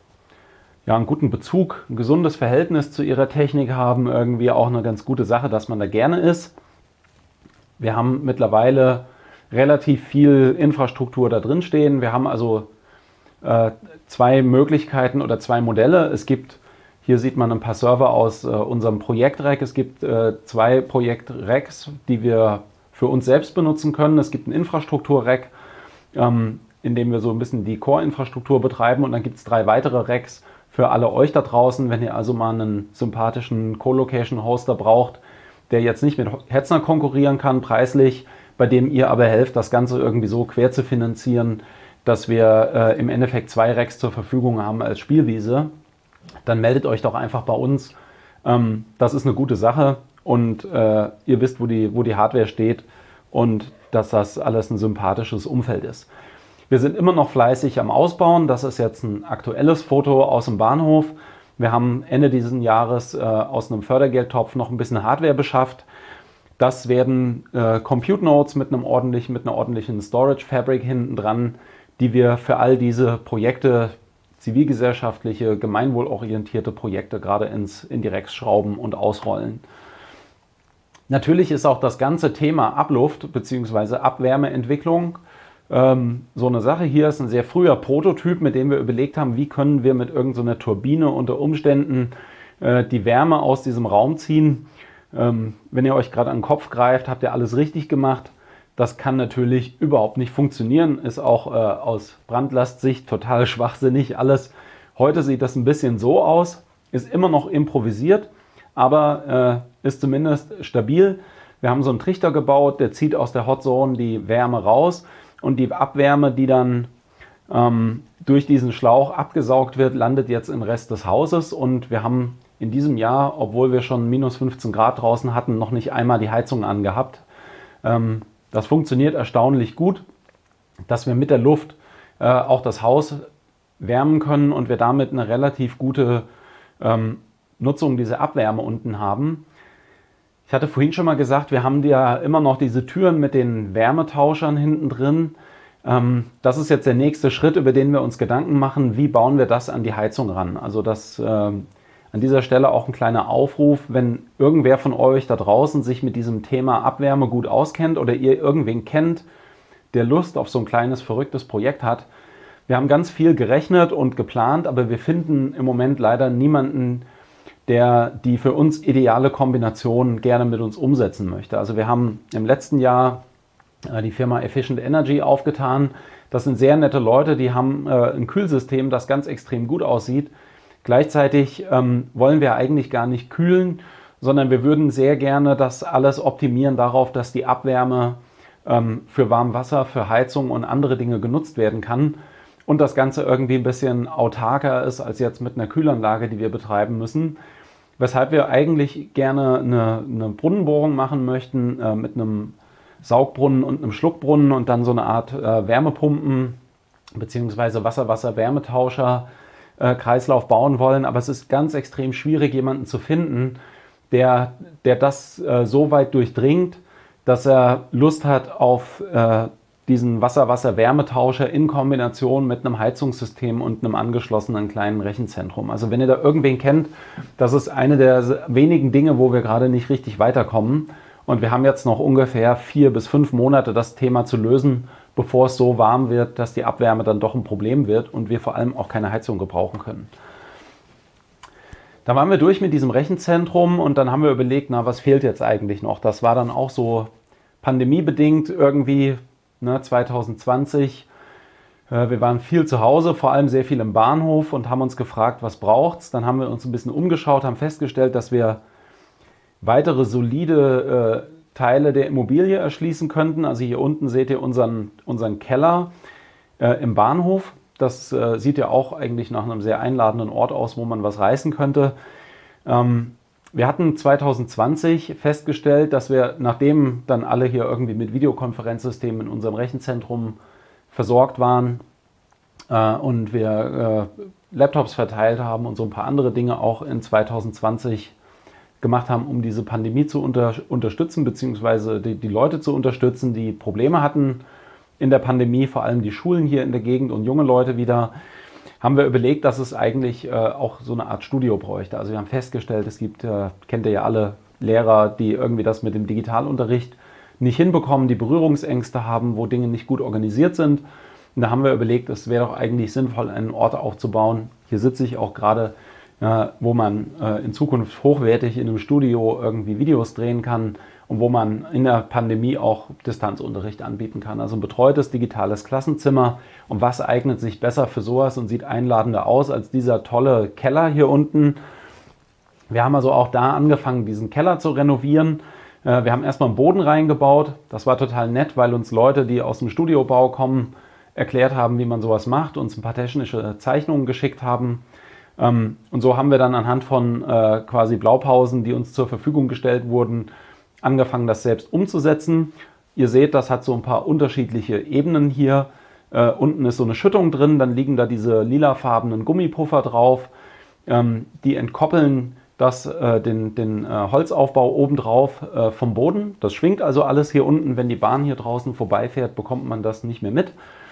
ja einen guten Bezug, ein gesundes Verhältnis zu ihrer Technik haben, irgendwie auch eine ganz gute Sache, dass man da gerne ist. Wir haben mittlerweile relativ viel Infrastruktur da drin stehen. Wir haben also äh, zwei Möglichkeiten oder zwei Modelle. Es gibt, hier sieht man ein paar Server aus äh, unserem Projekt-Rack. Es gibt äh, zwei Projekt-Racks, die wir für uns selbst benutzen können. Es gibt ein Infrastruktur-Rack, ähm, in dem wir so ein bisschen die Core-Infrastruktur betreiben. Und dann gibt es drei weitere Racks für alle euch da draußen. Wenn ihr also mal einen sympathischen Co-Location-Hoster braucht, der jetzt nicht mit Hetzner konkurrieren kann preislich, bei dem ihr aber helft, das Ganze irgendwie so quer zu finanzieren, dass wir äh, im Endeffekt zwei Racks zur Verfügung haben als Spielwiese, dann meldet euch doch einfach bei uns. Ähm, das ist eine gute Sache und äh, ihr wisst, wo die, wo die Hardware steht und dass das alles ein sympathisches Umfeld ist. Wir sind immer noch fleißig am Ausbauen. Das ist jetzt ein aktuelles Foto aus dem Bahnhof. Wir haben Ende dieses Jahres äh, aus einem Fördergeldtopf noch ein bisschen Hardware beschafft. Das werden äh, Compute Nodes mit einem ordentlichen, mit einer ordentlichen Storage Fabric hinten dran, die wir für all diese Projekte, zivilgesellschaftliche, gemeinwohlorientierte Projekte gerade ins, in die Racks schrauben und ausrollen. Natürlich ist auch das ganze Thema Abluft bzw. Abwärmeentwicklung ähm, so eine Sache. Hier ist ein sehr früher Prototyp, mit dem wir überlegt haben, wie können wir mit irgendeiner Turbine unter Umständen äh, die Wärme aus diesem Raum ziehen. Ähm, wenn ihr euch gerade an den Kopf greift, habt ihr alles richtig gemacht. Das kann natürlich überhaupt nicht funktionieren, ist auch äh, aus Brandlastsicht total schwachsinnig alles. Heute sieht das ein bisschen so aus, ist immer noch improvisiert, aber äh, ist zumindest stabil. Wir haben so einen Trichter gebaut, der zieht aus der Hot Zone die Wärme raus und die Abwärme, die dann ähm, durch diesen Schlauch abgesaugt wird, landet jetzt im Rest des Hauses. Und wir haben in diesem Jahr, obwohl wir schon minus fünfzehn Grad draußen hatten, noch nicht einmal die Heizung angehabt. Ähm, das funktioniert erstaunlich gut, dass wir mit der Luft äh, auch das Haus wärmen können und wir damit eine relativ gute ähm, Nutzung dieser Abwärme unten haben. Ich hatte vorhin schon mal gesagt, wir haben ja immer noch diese Türen mit den Wärmetauschern hinten drin. Ähm, das ist jetzt der nächste Schritt, über den wir uns Gedanken machen, wie bauen wir das an die Heizung ran. Also das, äh, an dieser Stelle auch ein kleiner Aufruf, wenn irgendwer von euch da draußen sich mit diesem Thema Abwärme gut auskennt oder ihr irgendwen kennt, der Lust auf so ein kleines, verrücktes Projekt hat. Wir haben ganz viel gerechnet und geplant, aber wir finden im Moment leider niemanden, der die für uns ideale Kombination gerne mit uns umsetzen möchte. Also wir haben im letzten Jahr äh, die Firma Efficient Energy aufgetan. Das sind sehr nette Leute, die haben äh, ein Kühlsystem, das ganz extrem gut aussieht. Gleichzeitig ähm, wollen wir eigentlich gar nicht kühlen, sondern wir würden sehr gerne das alles optimieren darauf, dass die Abwärme ähm, für Warmwasser, für Heizung und andere Dinge genutzt werden kann. Und das Ganze irgendwie ein bisschen autarker ist als jetzt mit einer Kühlanlage, die wir betreiben müssen. Weshalb wir eigentlich gerne eine, eine Brunnenbohrung machen möchten äh, mit einem Saugbrunnen und einem Schluckbrunnen und dann so eine Art äh, Wärmepumpen bzw. Wasser-Wasser-Wärmetauscher äh, Kreislauf bauen wollen. Aber es ist ganz extrem schwierig, jemanden zu finden, der, der das äh, so weit durchdringt, dass er Lust hat auf äh, diesen Wasser-Wasser-Wärmetauscher in Kombination mit einem Heizungssystem und einem angeschlossenen kleinen Rechenzentrum. Also wenn ihr da irgendwen kennt, das ist eine der wenigen Dinge, wo wir gerade nicht richtig weiterkommen. Und wir haben jetzt noch ungefähr vier bis fünf Monate, das Thema zu lösen, bevor es so warm wird, dass die Abwärme dann doch ein Problem wird und wir vor allem auch keine Heizung gebrauchen können. Da waren wir durch mit diesem Rechenzentrum und dann haben wir überlegt, na, was fehlt jetzt eigentlich noch? Das war dann auch so pandemiebedingt irgendwie, ne, zwanzig zwanzig. Äh, wir waren viel zu Hause, vor allem sehr viel im Bahnhof und haben uns gefragt, was braucht es? Dann haben wir uns ein bisschen umgeschaut, haben festgestellt, dass wir weitere solide äh, Teile der Immobilie erschließen könnten. Also hier unten seht ihr unseren, unseren Keller äh, im Bahnhof. Das äh, sieht ja auch eigentlich nach einem sehr einladenden Ort aus, wo man was reißen könnte. Ähm, wir hatten zwanzig zwanzig festgestellt, dass wir, nachdem dann alle hier irgendwie mit Videokonferenzsystemen in unserem Rechenzentrum versorgt waren äh, und wir äh, Laptops verteilt haben und so ein paar andere Dinge auch in zwanzig zwanzig gemacht haben, um diese Pandemie zu unter, unterstützen, beziehungsweise die, die Leute zu unterstützen, die Probleme hatten in der Pandemie, vor allem die Schulen hier in der Gegend und junge Leute wieder, haben wir überlegt, dass es eigentlich äh, auch so eine Art Studio bräuchte. Also wir haben festgestellt, es gibt, äh, kennt ihr ja alle Lehrer, die irgendwie das mit dem Digitalunterricht nicht hinbekommen, die Berührungsängste haben, wo Dinge nicht gut organisiert sind. Und da haben wir überlegt, es wäre doch eigentlich sinnvoll, einen Ort aufzubauen. Hier sitze ich auch gerade, äh, wo man äh, in Zukunft hochwertig in einem Studio irgendwie Videos drehen kann und wo man in der Pandemie auch Distanzunterricht anbieten kann. Also ein betreutes digitales Klassenzimmer. Und was eignet sich besser für sowas und sieht einladender aus als dieser tolle Keller hier unten? Wir haben also auch da angefangen, diesen Keller zu renovieren. Äh, wir haben erstmal einen Boden reingebaut. Das war total nett, weil uns Leute, die aus dem Studiobau kommen, erklärt haben, wie man sowas macht, uns ein paar technische Zeichnungen geschickt haben. Ähm, und so haben wir dann anhand von äh, quasi Blaupausen, die uns zur Verfügung gestellt wurden, angefangen, das selbst umzusetzen. Ihr seht, das hat so ein paar unterschiedliche Ebenen hier. Äh, unten ist so eine Schüttung drin, dann liegen da diese lilafarbenen Gummipuffer drauf. Ähm, die entkoppeln das, äh, den, den äh, Holzaufbau obendrauf äh, vom Boden. Das schwingt also alles hier unten. Wenn die Bahn hier draußen vorbeifährt, bekommt man das nicht mehr mit.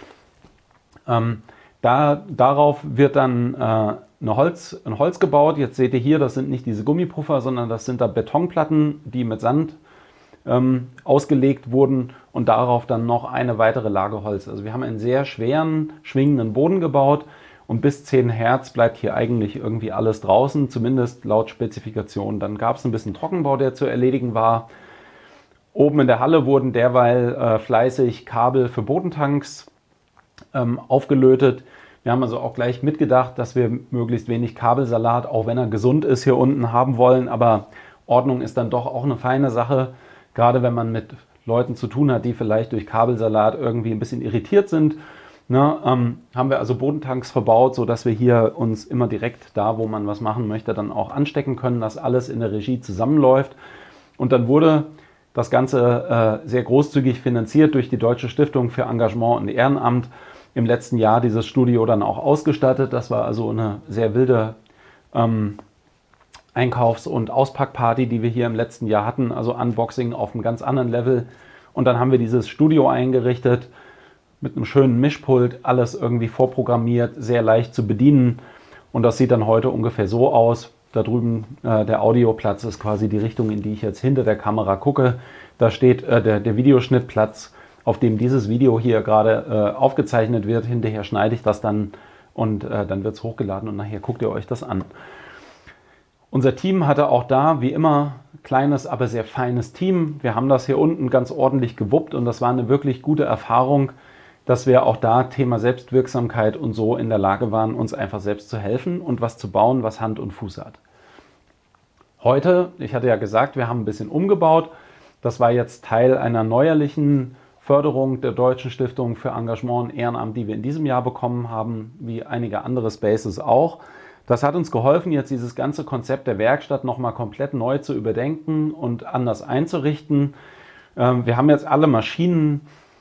Ähm, da, darauf wird dann äh, eine Holz, ein Holz gebaut. Jetzt seht ihr hier, das sind nicht diese Gummipuffer, sondern das sind da Betonplatten, die mit Sand ähm, ausgelegt wurden und darauf dann noch eine weitere Lage Holz. Also wir haben einen sehr schweren, schwingenden Boden gebaut und bis zehn Hertz bleibt hier eigentlich irgendwie alles draußen, zumindest laut Spezifikation. Dann gab es ein bisschen Trockenbau, der zu erledigen war. Oben in der Halle wurden derweil äh, fleißig Kabel für Bodentanks ähm, aufgelötet. Wir haben also auch gleich mitgedacht, dass wir möglichst wenig Kabelsalat, auch wenn er gesund ist, hier unten haben wollen. Aber Ordnung ist dann doch auch eine feine Sache. gerade wenn man mit Leuten zu tun hat, die vielleicht durch Kabelsalat irgendwie ein bisschen irritiert sind, ne, ähm, haben wir also Bodentanks verbaut, sodass wir hier uns immer direkt da, wo man was machen möchte, dann auch anstecken können, dass alles in der Regie zusammenläuft. Und dann wurde das Ganze äh, sehr großzügig finanziert durch die Deutsche Stiftung für Engagement und Ehrenamt. Im letzten Jahr dieses Studio dann auch ausgestattet. Das war also eine sehr wilde ähm, Einkaufs- und Auspackparty, die wir hier im letzten Jahr hatten. Also Unboxing auf einem ganz anderen Level. Und dann haben wir dieses Studio eingerichtet mit einem schönen Mischpult. Alles irgendwie vorprogrammiert, sehr leicht zu bedienen. Und das sieht dann heute ungefähr so aus. Da drüben äh, der Audioplatz ist quasi die Richtung, in die ich jetzt hinter der Kamera gucke. Da steht äh, der, der Videoschnittplatz, auf dem dieses Video hier gerade äh, aufgezeichnet wird. Hinterher schneide ich das dann und äh, dann wird es hochgeladen und nachher guckt ihr euch das an. Unser Team hatte auch da, wie immer, kleines, aber sehr feines Team. Wir haben das hier unten ganz ordentlich gewuppt und das war eine wirklich gute Erfahrung, dass wir auch da Thema Selbstwirksamkeit und so in der Lage waren, uns einfach selbst zu helfen und was zu bauen, was Hand und Fuß hat. Heute, ich hatte ja gesagt, wir haben ein bisschen umgebaut. Das war jetzt Teil einer neuerlichen Förderung der Deutschen Stiftung für Engagement und Ehrenamt, die wir in diesem Jahr bekommen haben, wie einige andere Spaces auch. Das hat uns geholfen, jetzt dieses ganze Konzept der Werkstatt nochmal komplett neu zu überdenken und anders einzurichten. Wir haben jetzt alle Maschinen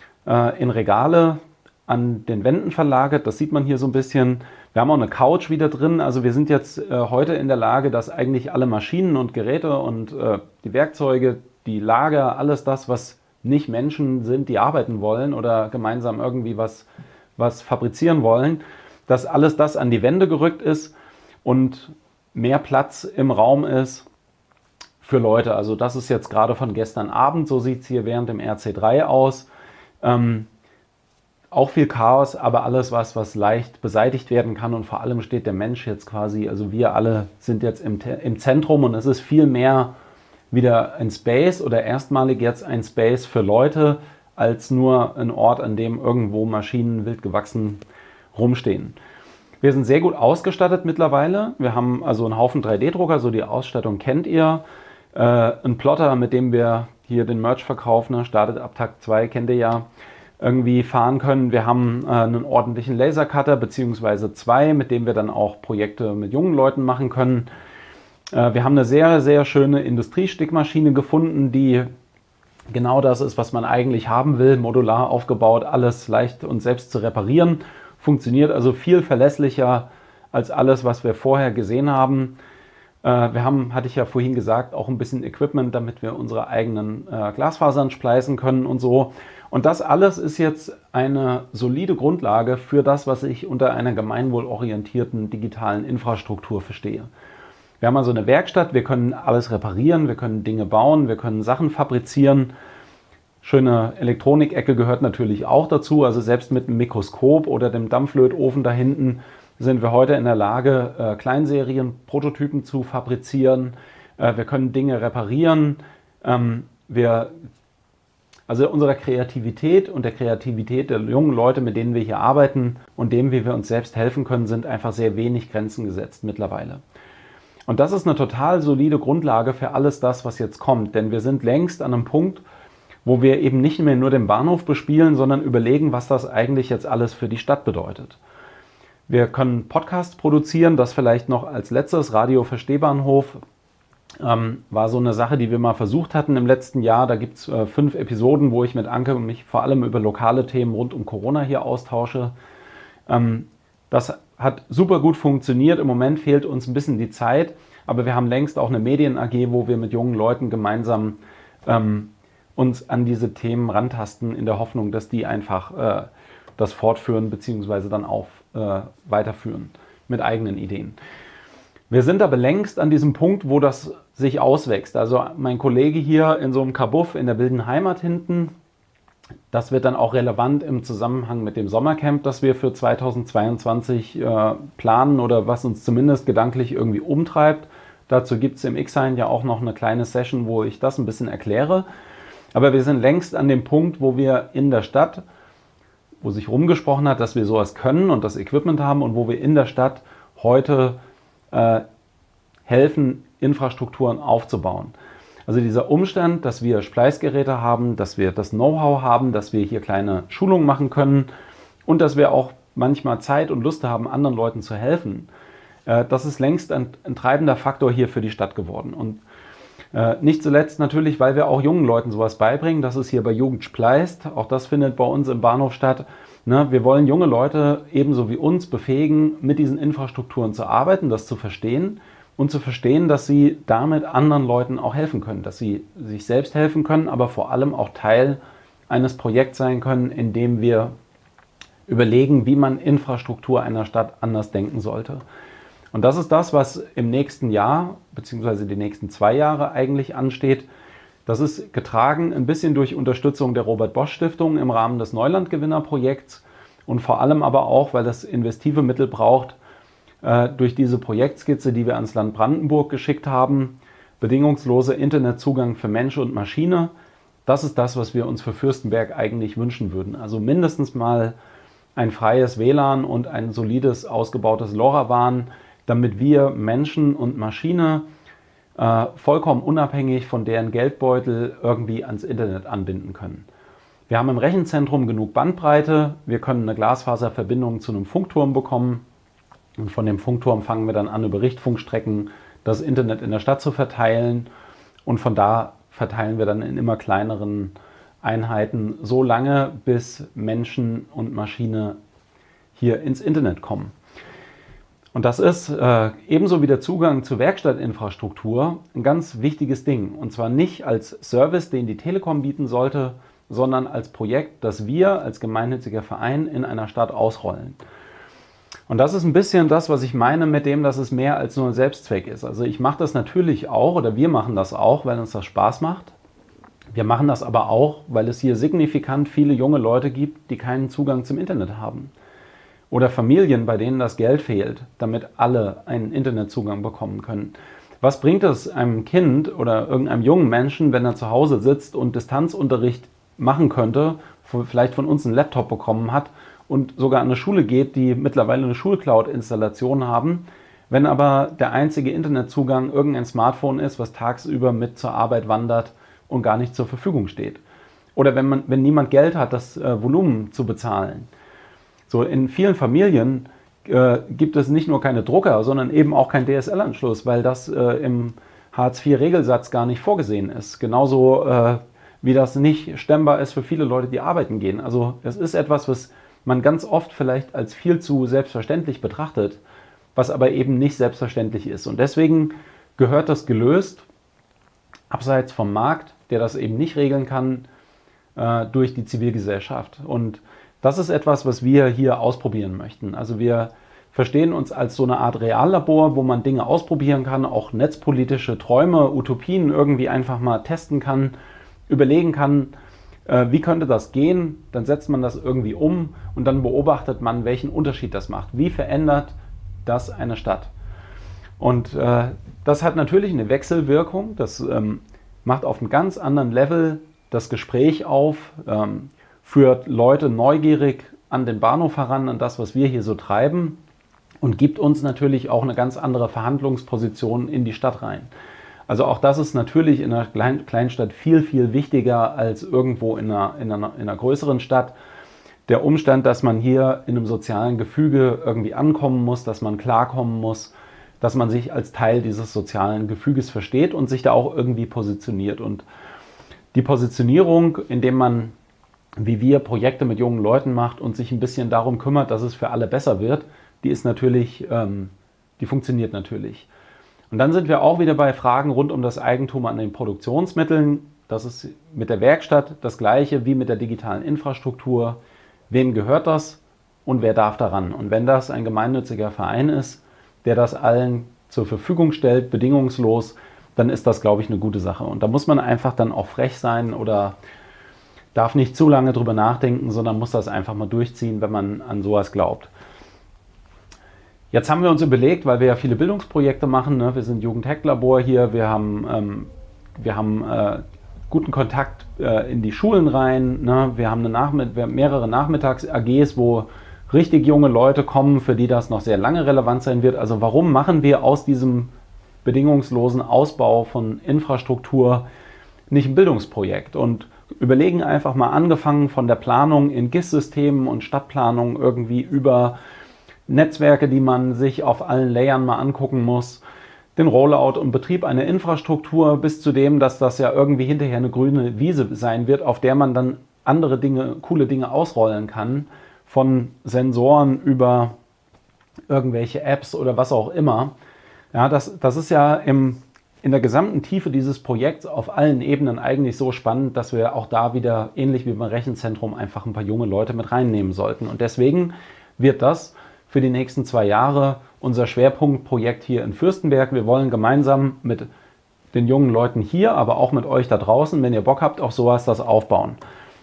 in Regale an den Wänden verlagert. Das sieht man hier so ein bisschen. Wir haben auch eine Couch wieder drin. Also wir sind jetzt heute in der Lage, dass eigentlich alle Maschinen und Geräte und die Werkzeuge, die Lager, alles das, was nicht Menschen sind, die arbeiten wollen oder gemeinsam irgendwie was, was fabrizieren wollen, dass alles das an die Wände gerückt ist und mehr Platz im Raum ist für Leute. Also das ist jetzt gerade von gestern Abend, so sieht es hier während dem R C drei aus. Ähm, auch viel Chaos, aber alles was, was leicht beseitigt werden kann und vor allem steht der Mensch jetzt quasi, also wir alle sind jetzt im, im Zentrum und es ist viel mehr wieder ein Space oder erstmalig jetzt ein Space für Leute als nur ein Ort, an dem irgendwo Maschinen wild gewachsen rumstehen. Wir sind sehr gut ausgestattet mittlerweile. Wir haben also einen Haufen drei D Drucker, so die Ausstattung kennt ihr. Äh, ein Plotter, mit dem wir hier den Merch verkaufen, ne, startet ab Tag zwei, kennt ihr ja, irgendwie fahren können. Wir haben äh, einen ordentlichen Lasercutter beziehungsweise zwei, mit dem wir dann auch Projekte mit jungen Leuten machen können. Wir haben eine sehr, sehr schöne Industriestickmaschine gefunden, die genau das ist, was man eigentlich haben will. Modular aufgebaut, alles leicht und selbst zu reparieren. Funktioniert also viel verlässlicher als alles, was wir vorher gesehen haben. Wir haben, hatte ich ja vorhin gesagt, auch ein bisschen Equipment, damit wir unsere eigenen Glasfasern spleißen können und so. Und das alles ist jetzt eine solide Grundlage für das, was ich unter einer gemeinwohlorientierten digitalen Infrastruktur verstehe. Wir haben also eine Werkstatt, wir können alles reparieren, wir können Dinge bauen, wir können Sachen fabrizieren. Schöne Elektronikecke gehört natürlich auch dazu, also selbst mit einem Mikroskop oder dem Dampflötofen da hinten sind wir heute in der Lage, äh, Kleinserien, Prototypen zu fabrizieren. Äh, wir können Dinge reparieren. Ähm, wir, also unserer Kreativität und der Kreativität der jungen Leute, mit denen wir hier arbeiten und dem, wie wir uns selbst helfen können, sind einfach sehr wenig Grenzen gesetzt mittlerweile. Und das ist eine total solide Grundlage für alles das, was jetzt kommt. Denn wir sind längst an einem Punkt, wo wir eben nicht mehr nur den Bahnhof bespielen, sondern überlegen, was das eigentlich jetzt alles für die Stadt bedeutet. Wir können Podcasts produzieren, das vielleicht noch als letztes. Radio für Stehbahnhof ähm, war so eine Sache, die wir mal versucht hatten im letzten Jahr. Da gibt es äh, fünf Episoden, wo ich mit Anke mich vor allem über lokale Themen rund um Corona hier austausche. Ähm, das hat super gut funktioniert. Im Moment fehlt uns ein bisschen die Zeit, aber wir haben längst auch eine Medien-A G, wo wir mit jungen Leuten gemeinsam ähm, uns an diese Themen rantasten, in der Hoffnung, dass die einfach äh, das fortführen bzw. dann auch äh, weiterführen mit eigenen Ideen. Wir sind aber längst an diesem Punkt, wo das sich auswächst. Also mein Kollege hier in so einem Kabuff in der wilden Heimat hinten, das wird dann auch relevant im Zusammenhang mit dem Sommercamp, das wir für zweitausendzweiundzwanzig äh, planen oder was uns zumindest gedanklich irgendwie umtreibt. Dazu gibt es im X-Sign ja auch noch eine kleine Session, wo ich das ein bisschen erkläre. Aber wir sind längst an dem Punkt, wo wir in der Stadt, wo sich rumgesprochen hat, dass wir sowas können und das Equipment haben und wo wir in der Stadt heute äh, helfen, Infrastrukturen aufzubauen. Also dieser Umstand, dass wir Spleißgeräte haben, dass wir das Know-how haben, dass wir hier kleine Schulungen machen können und dass wir auch manchmal Zeit und Lust haben, anderen Leuten zu helfen, äh, das ist längst ein, ein treibender Faktor hier für die Stadt geworden. Und äh, nicht zuletzt natürlich, weil wir auch jungen Leuten sowas beibringen. Das ist hier bei Jugend spleißt. Auch das findet bei uns im Bahnhof statt. Ne, wir wollen junge Leute ebenso wie uns befähigen, mit diesen Infrastrukturen zu arbeiten, das zu verstehen und zu verstehen, dass sie damit anderen Leuten auch helfen können, dass sie sich selbst helfen können, aber vor allem auch Teil eines Projekts sein können, in dem wir überlegen, wie man Infrastruktur einer Stadt anders denken sollte. Und das ist das, was im nächsten Jahr, beziehungsweise die nächsten zwei Jahre eigentlich ansteht. Das ist getragen ein bisschen durch Unterstützung der Robert-Bosch-Stiftung im Rahmen des Neuland-Gewinner-Projekts und vor allem aber auch, weil das investive Mittel braucht, äh, durch diese Projektskizze, die wir ans Land Brandenburg geschickt haben, bedingungslose Internetzugang für Mensch und Maschine. Das ist das, was wir uns für Fürstenberg eigentlich wünschen würden. Also mindestens mal ein freies W L A N und ein solides, ausgebautes LoRaWAN, damit wir Menschen und Maschine äh, vollkommen unabhängig von deren Geldbeutel irgendwie ans Internet anbinden können. Wir haben im Rechenzentrum genug Bandbreite, wir können eine Glasfaserverbindung zu einem Funkturm bekommen und von dem Funkturm fangen wir dann an, über Richtfunkstrecken das Internet in der Stadt zu verteilen und von da verteilen wir dann in immer kleineren Einheiten so lange, bis Menschen und Maschine hier ins Internet kommen. Und das ist äh, ebenso wie der Zugang zur Werkstattinfrastruktur ein ganz wichtiges Ding. Und zwar nicht als Service, den die Telekom bieten sollte, sondern als Projekt, das wir als gemeinnütziger Verein in einer Stadt ausrollen. Und das ist ein bisschen das, was ich meine mit dem, dass es mehr als nur ein Selbstzweck ist. Also ich mache das natürlich auch, oder wir machen das auch, weil uns das Spaß macht. Wir machen das aber auch, weil es hier signifikant viele junge Leute gibt, die keinen Zugang zum Internet haben. Oder Familien, bei denen das Geld fehlt, damit alle einen Internetzugang bekommen können. Was bringt es einem Kind oder irgendeinem jungen Menschen, wenn er zu Hause sitzt und Distanzunterricht machen könnte, vielleicht von uns einen Laptop bekommen hat und sogar an eine Schule geht, die mittlerweile eine Schulcloud-Installation haben, wenn aber der einzige Internetzugang irgendein Smartphone ist, was tagsüber mit zur Arbeit wandert und gar nicht zur Verfügung steht. Oder wenn, man, wenn niemand Geld hat, das äh, Volumen zu bezahlen. So, in vielen Familien äh, gibt es nicht nur keine Drucker, sondern eben auch keinen D S L-Anschluss, weil das äh, im Hartz vier Regelsatz gar nicht vorgesehen ist. Genauso äh, wie das nicht stemmbar ist für viele Leute, die arbeiten gehen. Also es ist etwas, was man ganz oft vielleicht als viel zu selbstverständlich betrachtet, was aber eben nicht selbstverständlich ist. Und deswegen gehört das gelöst, abseits vom Markt, der das eben nicht regeln kann, äh, durch die Zivilgesellschaft. Und das ist etwas, was wir hier ausprobieren möchten. Also wir verstehen uns als so eine Art Reallabor, wo man Dinge ausprobieren kann, auch netzpolitische Träume, Utopien irgendwie einfach mal testen kann, überlegen kann, äh, wie könnte das gehen, dann setzt man das irgendwie um und dann beobachtet man, welchen Unterschied das macht. Wie verändert das eine Stadt? Und äh, das hat natürlich eine Wechselwirkung, das ähm, macht auf einem ganz anderen Level das Gespräch auf, ähm, führt Leute neugierig an den Bahnhof heran, an das, was wir hier so treiben und gibt uns natürlich auch eine ganz andere Verhandlungsposition in die Stadt rein. Also auch das ist natürlich in einer Klein Kleinstadt viel, viel wichtiger als irgendwo in einer, in, einer, in einer größeren Stadt. Der Umstand, dass man hier in einem sozialen Gefüge irgendwie ankommen muss, dass man klarkommen muss, dass man sich als Teil dieses sozialen Gefüges versteht und sich da auch irgendwie positioniert. Und die Positionierung, indem man wie wir Projekte mit jungen Leuten macht und sich ein bisschen darum kümmert, dass es für alle besser wird, die ist natürlich, ähm, die funktioniert natürlich. Und dann sind wir auch wieder bei Fragen rund um das Eigentum an den Produktionsmitteln. Das ist mit der Werkstatt das Gleiche wie mit der digitalen Infrastruktur. Wem gehört das und wer darf daran? Und wenn das ein gemeinnütziger Verein ist, der das allen zur Verfügung stellt, bedingungslos, dann ist das, glaube ich, eine gute Sache. Und da muss man einfach dann auch frech sein oder darf nicht zu lange drüber nachdenken, sondern muss das einfach mal durchziehen, wenn man an sowas glaubt. Jetzt haben wir uns überlegt, weil wir ja viele Bildungsprojekte machen, ne? Wir sind Jugend-Hack-Labor hier, wir haben, ähm, wir haben äh, guten Kontakt äh, in die Schulen rein, ne? Wir haben, eine Nachmitt wir haben mehrere Nachmittags-A Gs, wo richtig junge Leute kommen, für die das noch sehr lange relevant sein wird. Also warum machen wir aus diesem bedingungslosen Ausbau von Infrastruktur nicht ein Bildungsprojekt? Und überlegen einfach mal, angefangen von der Planung in G I S-Systemen und Stadtplanung irgendwie über Netzwerke, die man sich auf allen Layern mal angucken muss, den Rollout und Betrieb einer Infrastruktur bis zu dem, dass das ja irgendwie hinterher eine grüne Wiese sein wird, auf der man dann andere Dinge, coole Dinge ausrollen kann, von Sensoren über irgendwelche Apps oder was auch immer. Ja, das, das ist ja im, in der gesamten Tiefe dieses Projekts auf allen Ebenen eigentlich so spannend, dass wir auch da wieder, ähnlich wie beim Rechenzentrum, einfach ein paar junge Leute mit reinnehmen sollten. Und deswegen wird das für die nächsten zwei Jahre unser Schwerpunktprojekt hier in Fürstenberg. Wir wollen gemeinsam mit den jungen Leuten hier, aber auch mit euch da draußen, wenn ihr Bock habt, auf sowas das aufbauen.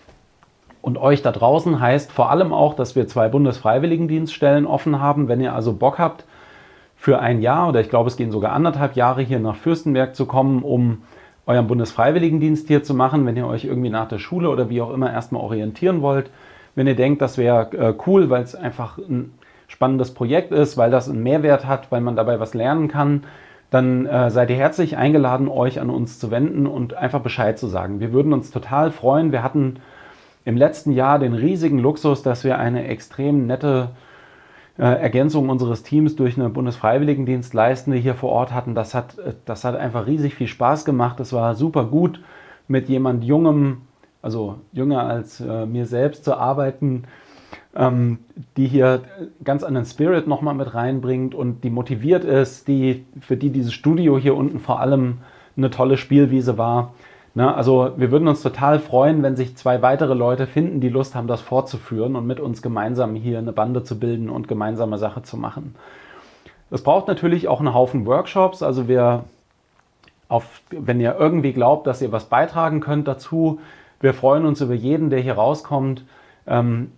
Und euch da draußen heißt vor allem auch, dass wir zwei Bundesfreiwilligendienststellen offen haben. Wenn ihr also Bock habt, für ein Jahr oder ich glaube, es gehen sogar anderthalb Jahre hier nach Fürstenberg zu kommen, um euren Bundesfreiwilligendienst hier zu machen, wenn ihr euch irgendwie nach der Schule oder wie auch immer erstmal orientieren wollt. Wenn ihr denkt, das wäre äh, cool, weil es einfach ein spannendes Projekt ist, weil das einen Mehrwert hat, weil man dabei was lernen kann, dann äh, seid ihr herzlich eingeladen, euch an uns zu wenden und einfach Bescheid zu sagen. Wir würden uns total freuen. Wir hatten im letzten Jahr den riesigen Luxus, dass wir eine extrem nette äh, Ergänzung unseres Teams durch eine Bundesfreiwilligendienstleistende hier vor Ort hatten. Das hat, das hat einfach riesig viel Spaß gemacht. Das war super gut, mit jemand Jungem, also jünger als äh, mir selbst zu arbeiten, ähm, die hier ganz anderen Spirit nochmal mit reinbringt und die motiviert ist, die, für die dieses Studio hier unten vor allem eine tolle Spielwiese war. Na, also wir würden uns total freuen, wenn sich zwei weitere Leute finden, die Lust haben, das fortzuführen und mit uns gemeinsam hier eine Bande zu bilden und gemeinsame Sache zu machen. Das braucht natürlich auch einen Haufen Workshops. Also wir, auf, wenn ihr irgendwie glaubt, dass ihr was beitragen könnt dazu, wir freuen uns über jeden, der hier rauskommt, ähm,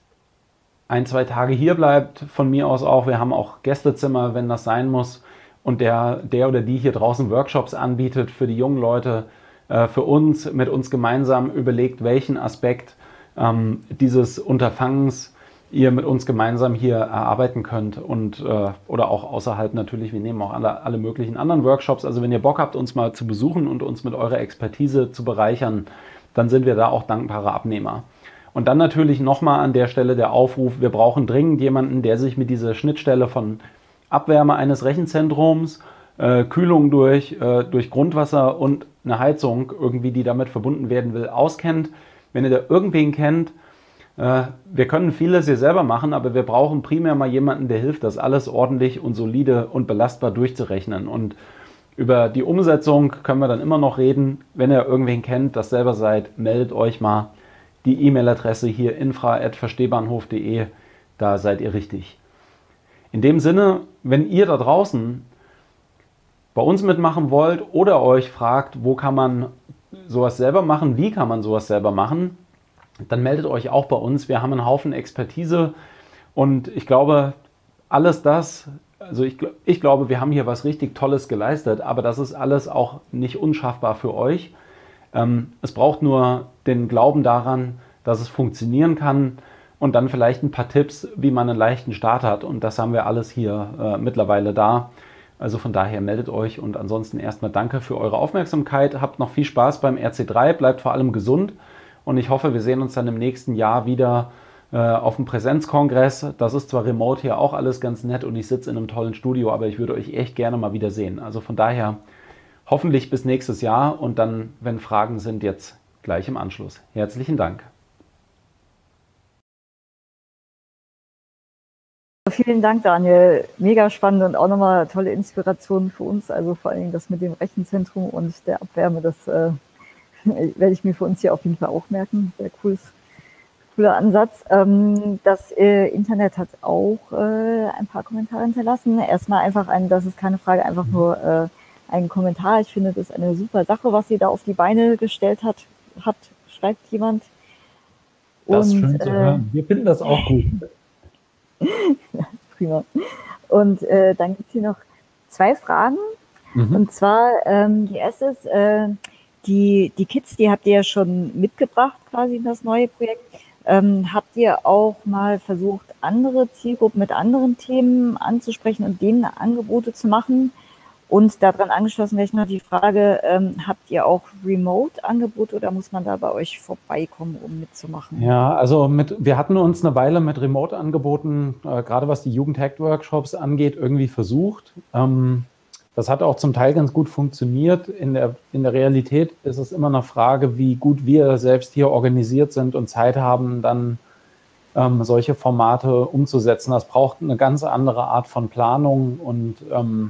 ein, zwei Tage hier bleibt, von mir aus auch. Wir haben auch Gästezimmer, wenn das sein muss. Und der, der oder die hier draußen Workshops anbietet für die jungen Leute, für uns, mit uns gemeinsam überlegt, welchen Aspekt ähm, dieses Unterfangens ihr mit uns gemeinsam hier erarbeiten könnt und äh, oder auch außerhalb natürlich. Wir nehmen auch alle, alle möglichen anderen Workshops. Also wenn ihr Bock habt, uns mal zu besuchen und uns mit eurer Expertise zu bereichern, dann sind wir da auch dankbare Abnehmer. Und dann natürlich nochmal an der Stelle der Aufruf, wir brauchen dringend jemanden, der sich mit dieser Schnittstelle von Abwärme eines Rechenzentrums, äh, Kühlung durch, äh, durch Grundwasser und eine Heizung irgendwie, die damit verbunden werden will, auskennt. Wenn ihr da irgendwen kennt, äh, wir können vieles hier selber machen, aber wir brauchen primär mal jemanden, der hilft, das alles ordentlich und solide und belastbar durchzurechnen. Und über die Umsetzung können wir dann immer noch reden. Wenn ihr irgendwen kennt, das selber seid, meldet euch mal. Die E-Mail-Adresse hier infra at verstehbahnhof punkt de, da seid ihr richtig. In dem Sinne, wenn ihr da draußen bei uns mitmachen wollt oder euch fragt, wo kann man sowas selber machen, wie kann man sowas selber machen, dann meldet euch auch bei uns. Wir haben einen Haufen Expertise und ich glaube, alles das, also ich, ich glaube, wir haben hier was richtig Tolles geleistet, aber das ist alles auch nicht unschaffbar für euch. Ähm, es braucht nur den Glauben daran, dass es funktionieren kann und dann vielleicht ein paar Tipps, wie man einen leichten Start hat, und das haben wir alles hier äh, mittlerweile da. Also von daher meldet euch und ansonsten erstmal danke für eure Aufmerksamkeit. Habt noch viel Spaß beim R C drei, bleibt vor allem gesund und ich hoffe, wir sehen uns dann im nächsten Jahr wieder äh, auf dem Präsenzkongress. Das ist zwar remote hier auch alles ganz nett und ich sitze in einem tollen Studio, aber ich würde euch echt gerne mal wieder sehen. Also von daher hoffentlich bis nächstes Jahr und dann, wenn Fragen sind, jetzt gleich im Anschluss. Herzlichen Dank. Vielen Dank, Daniel. Mega spannend und auch nochmal tolle Inspiration für uns. Also vor allen Dingen das mit dem Rechenzentrum und der Abwärme, das äh, werde ich mir für uns hier auf jeden Fall auch merken. Sehr cooles, cooler Ansatz. Ähm, das äh, Internet hat auch äh, ein paar Kommentare hinterlassen. Erstmal einfach ein, das ist keine Frage, einfach nur äh, ein Kommentar. Ich finde, das ist eine super Sache, was sie da auf die Beine gestellt hat, hat schreibt jemand. Das ist und, schön zu äh, hören. Wir finden das auch gut. Ja, prima. Und äh, dann gibt es hier noch zwei Fragen. Mhm. Und zwar, ähm, die erste ist, äh, die, die Kids, die habt ihr ja schon mitgebracht quasi in das neue Projekt. Ähm, habt ihr auch mal versucht, andere Zielgruppen mit anderen Themen anzusprechen und denen Angebote zu machen? Und daran angeschlossen wäre ich noch die Frage, ähm, habt ihr auch Remote-Angebote oder muss man da bei euch vorbeikommen, um mitzumachen? Ja, also mit, wir hatten uns eine Weile mit Remote-Angeboten, äh, gerade was die Jugend-Hack-Workshops angeht, irgendwie versucht. Ähm, das hat auch zum Teil ganz gut funktioniert. In der, in der Realität ist es immer eine Frage, wie gut wir selbst hier organisiert sind und Zeit haben, dann ähm, solche Formate umzusetzen. Das braucht eine ganz andere Art von Planung und ähm,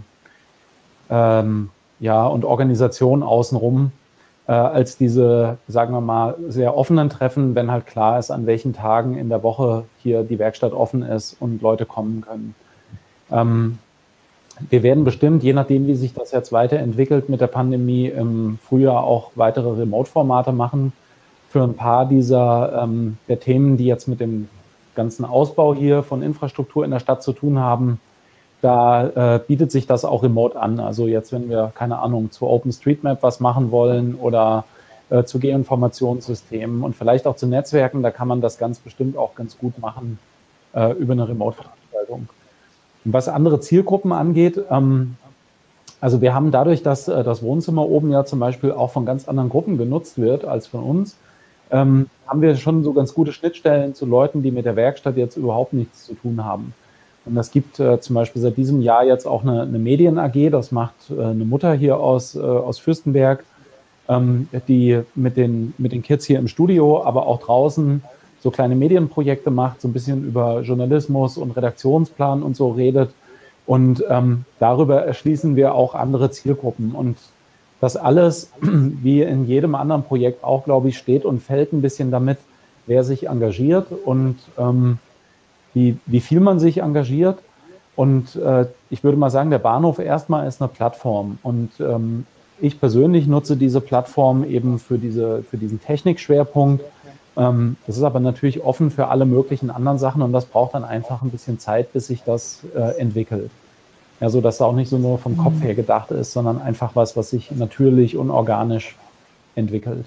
ähm, ja, und Organisation außenrum, äh, als diese, sagen wir mal, sehr offenen Treffen, wenn halt klar ist, an welchen Tagen in der Woche hier die Werkstatt offen ist und Leute kommen können. Ähm, wir werden bestimmt, je nachdem, wie sich das jetzt weiterentwickelt mit der Pandemie, im Frühjahr auch weitere Remote-Formate machen für ein paar dieser ähm, der Themen, die jetzt mit dem ganzen Ausbau hier von Infrastruktur in der Stadt zu tun haben. Da äh, bietet sich das auch remote an. Also jetzt, wenn wir, keine Ahnung, zu OpenStreetMap was machen wollen oder äh, zu Geoinformationssystemen und vielleicht auch zu Netzwerken, da kann man das ganz bestimmt auch ganz gut machen äh, über eine Remote-Veranstaltung. Und was andere Zielgruppen angeht, ähm, also wir haben dadurch, dass äh, das Wohnzimmer oben ja zum Beispiel auch von ganz anderen Gruppen genutzt wird als von uns, ähm, haben wir schon so ganz gute Schnittstellen zu Leuten, die mit der Werkstatt jetzt überhaupt nichts zu tun haben. Und es gibt äh, zum Beispiel seit diesem Jahr jetzt auch eine, eine Medien-A G, das macht äh, eine Mutter hier aus, äh, aus Fürstenberg, ähm, die mit den, mit den Kids hier im Studio, aber auch draußen so kleine Medienprojekte macht, so ein bisschen über Journalismus und Redaktionsplan und so redet. Und ähm, darüber erschließen wir auch andere Zielgruppen. Und das alles, wie in jedem anderen Projekt auch, glaube ich, steht und fällt ein bisschen damit, wer sich engagiert und ähm, Wie, wie viel man sich engagiert. Und äh, ich würde mal sagen, der Bahnhof erstmal ist eine Plattform. Und ähm, ich persönlich nutze diese Plattform eben für, diese, für diesen Technikschwerpunkt. Ähm, das ist aber natürlich offen für alle möglichen anderen Sachen und das braucht dann einfach ein bisschen Zeit, bis sich das äh, entwickelt. Ja, so dass es auch nicht so nur vom Kopf her gedacht ist, sondern einfach was, was sich natürlich und organisch entwickelt.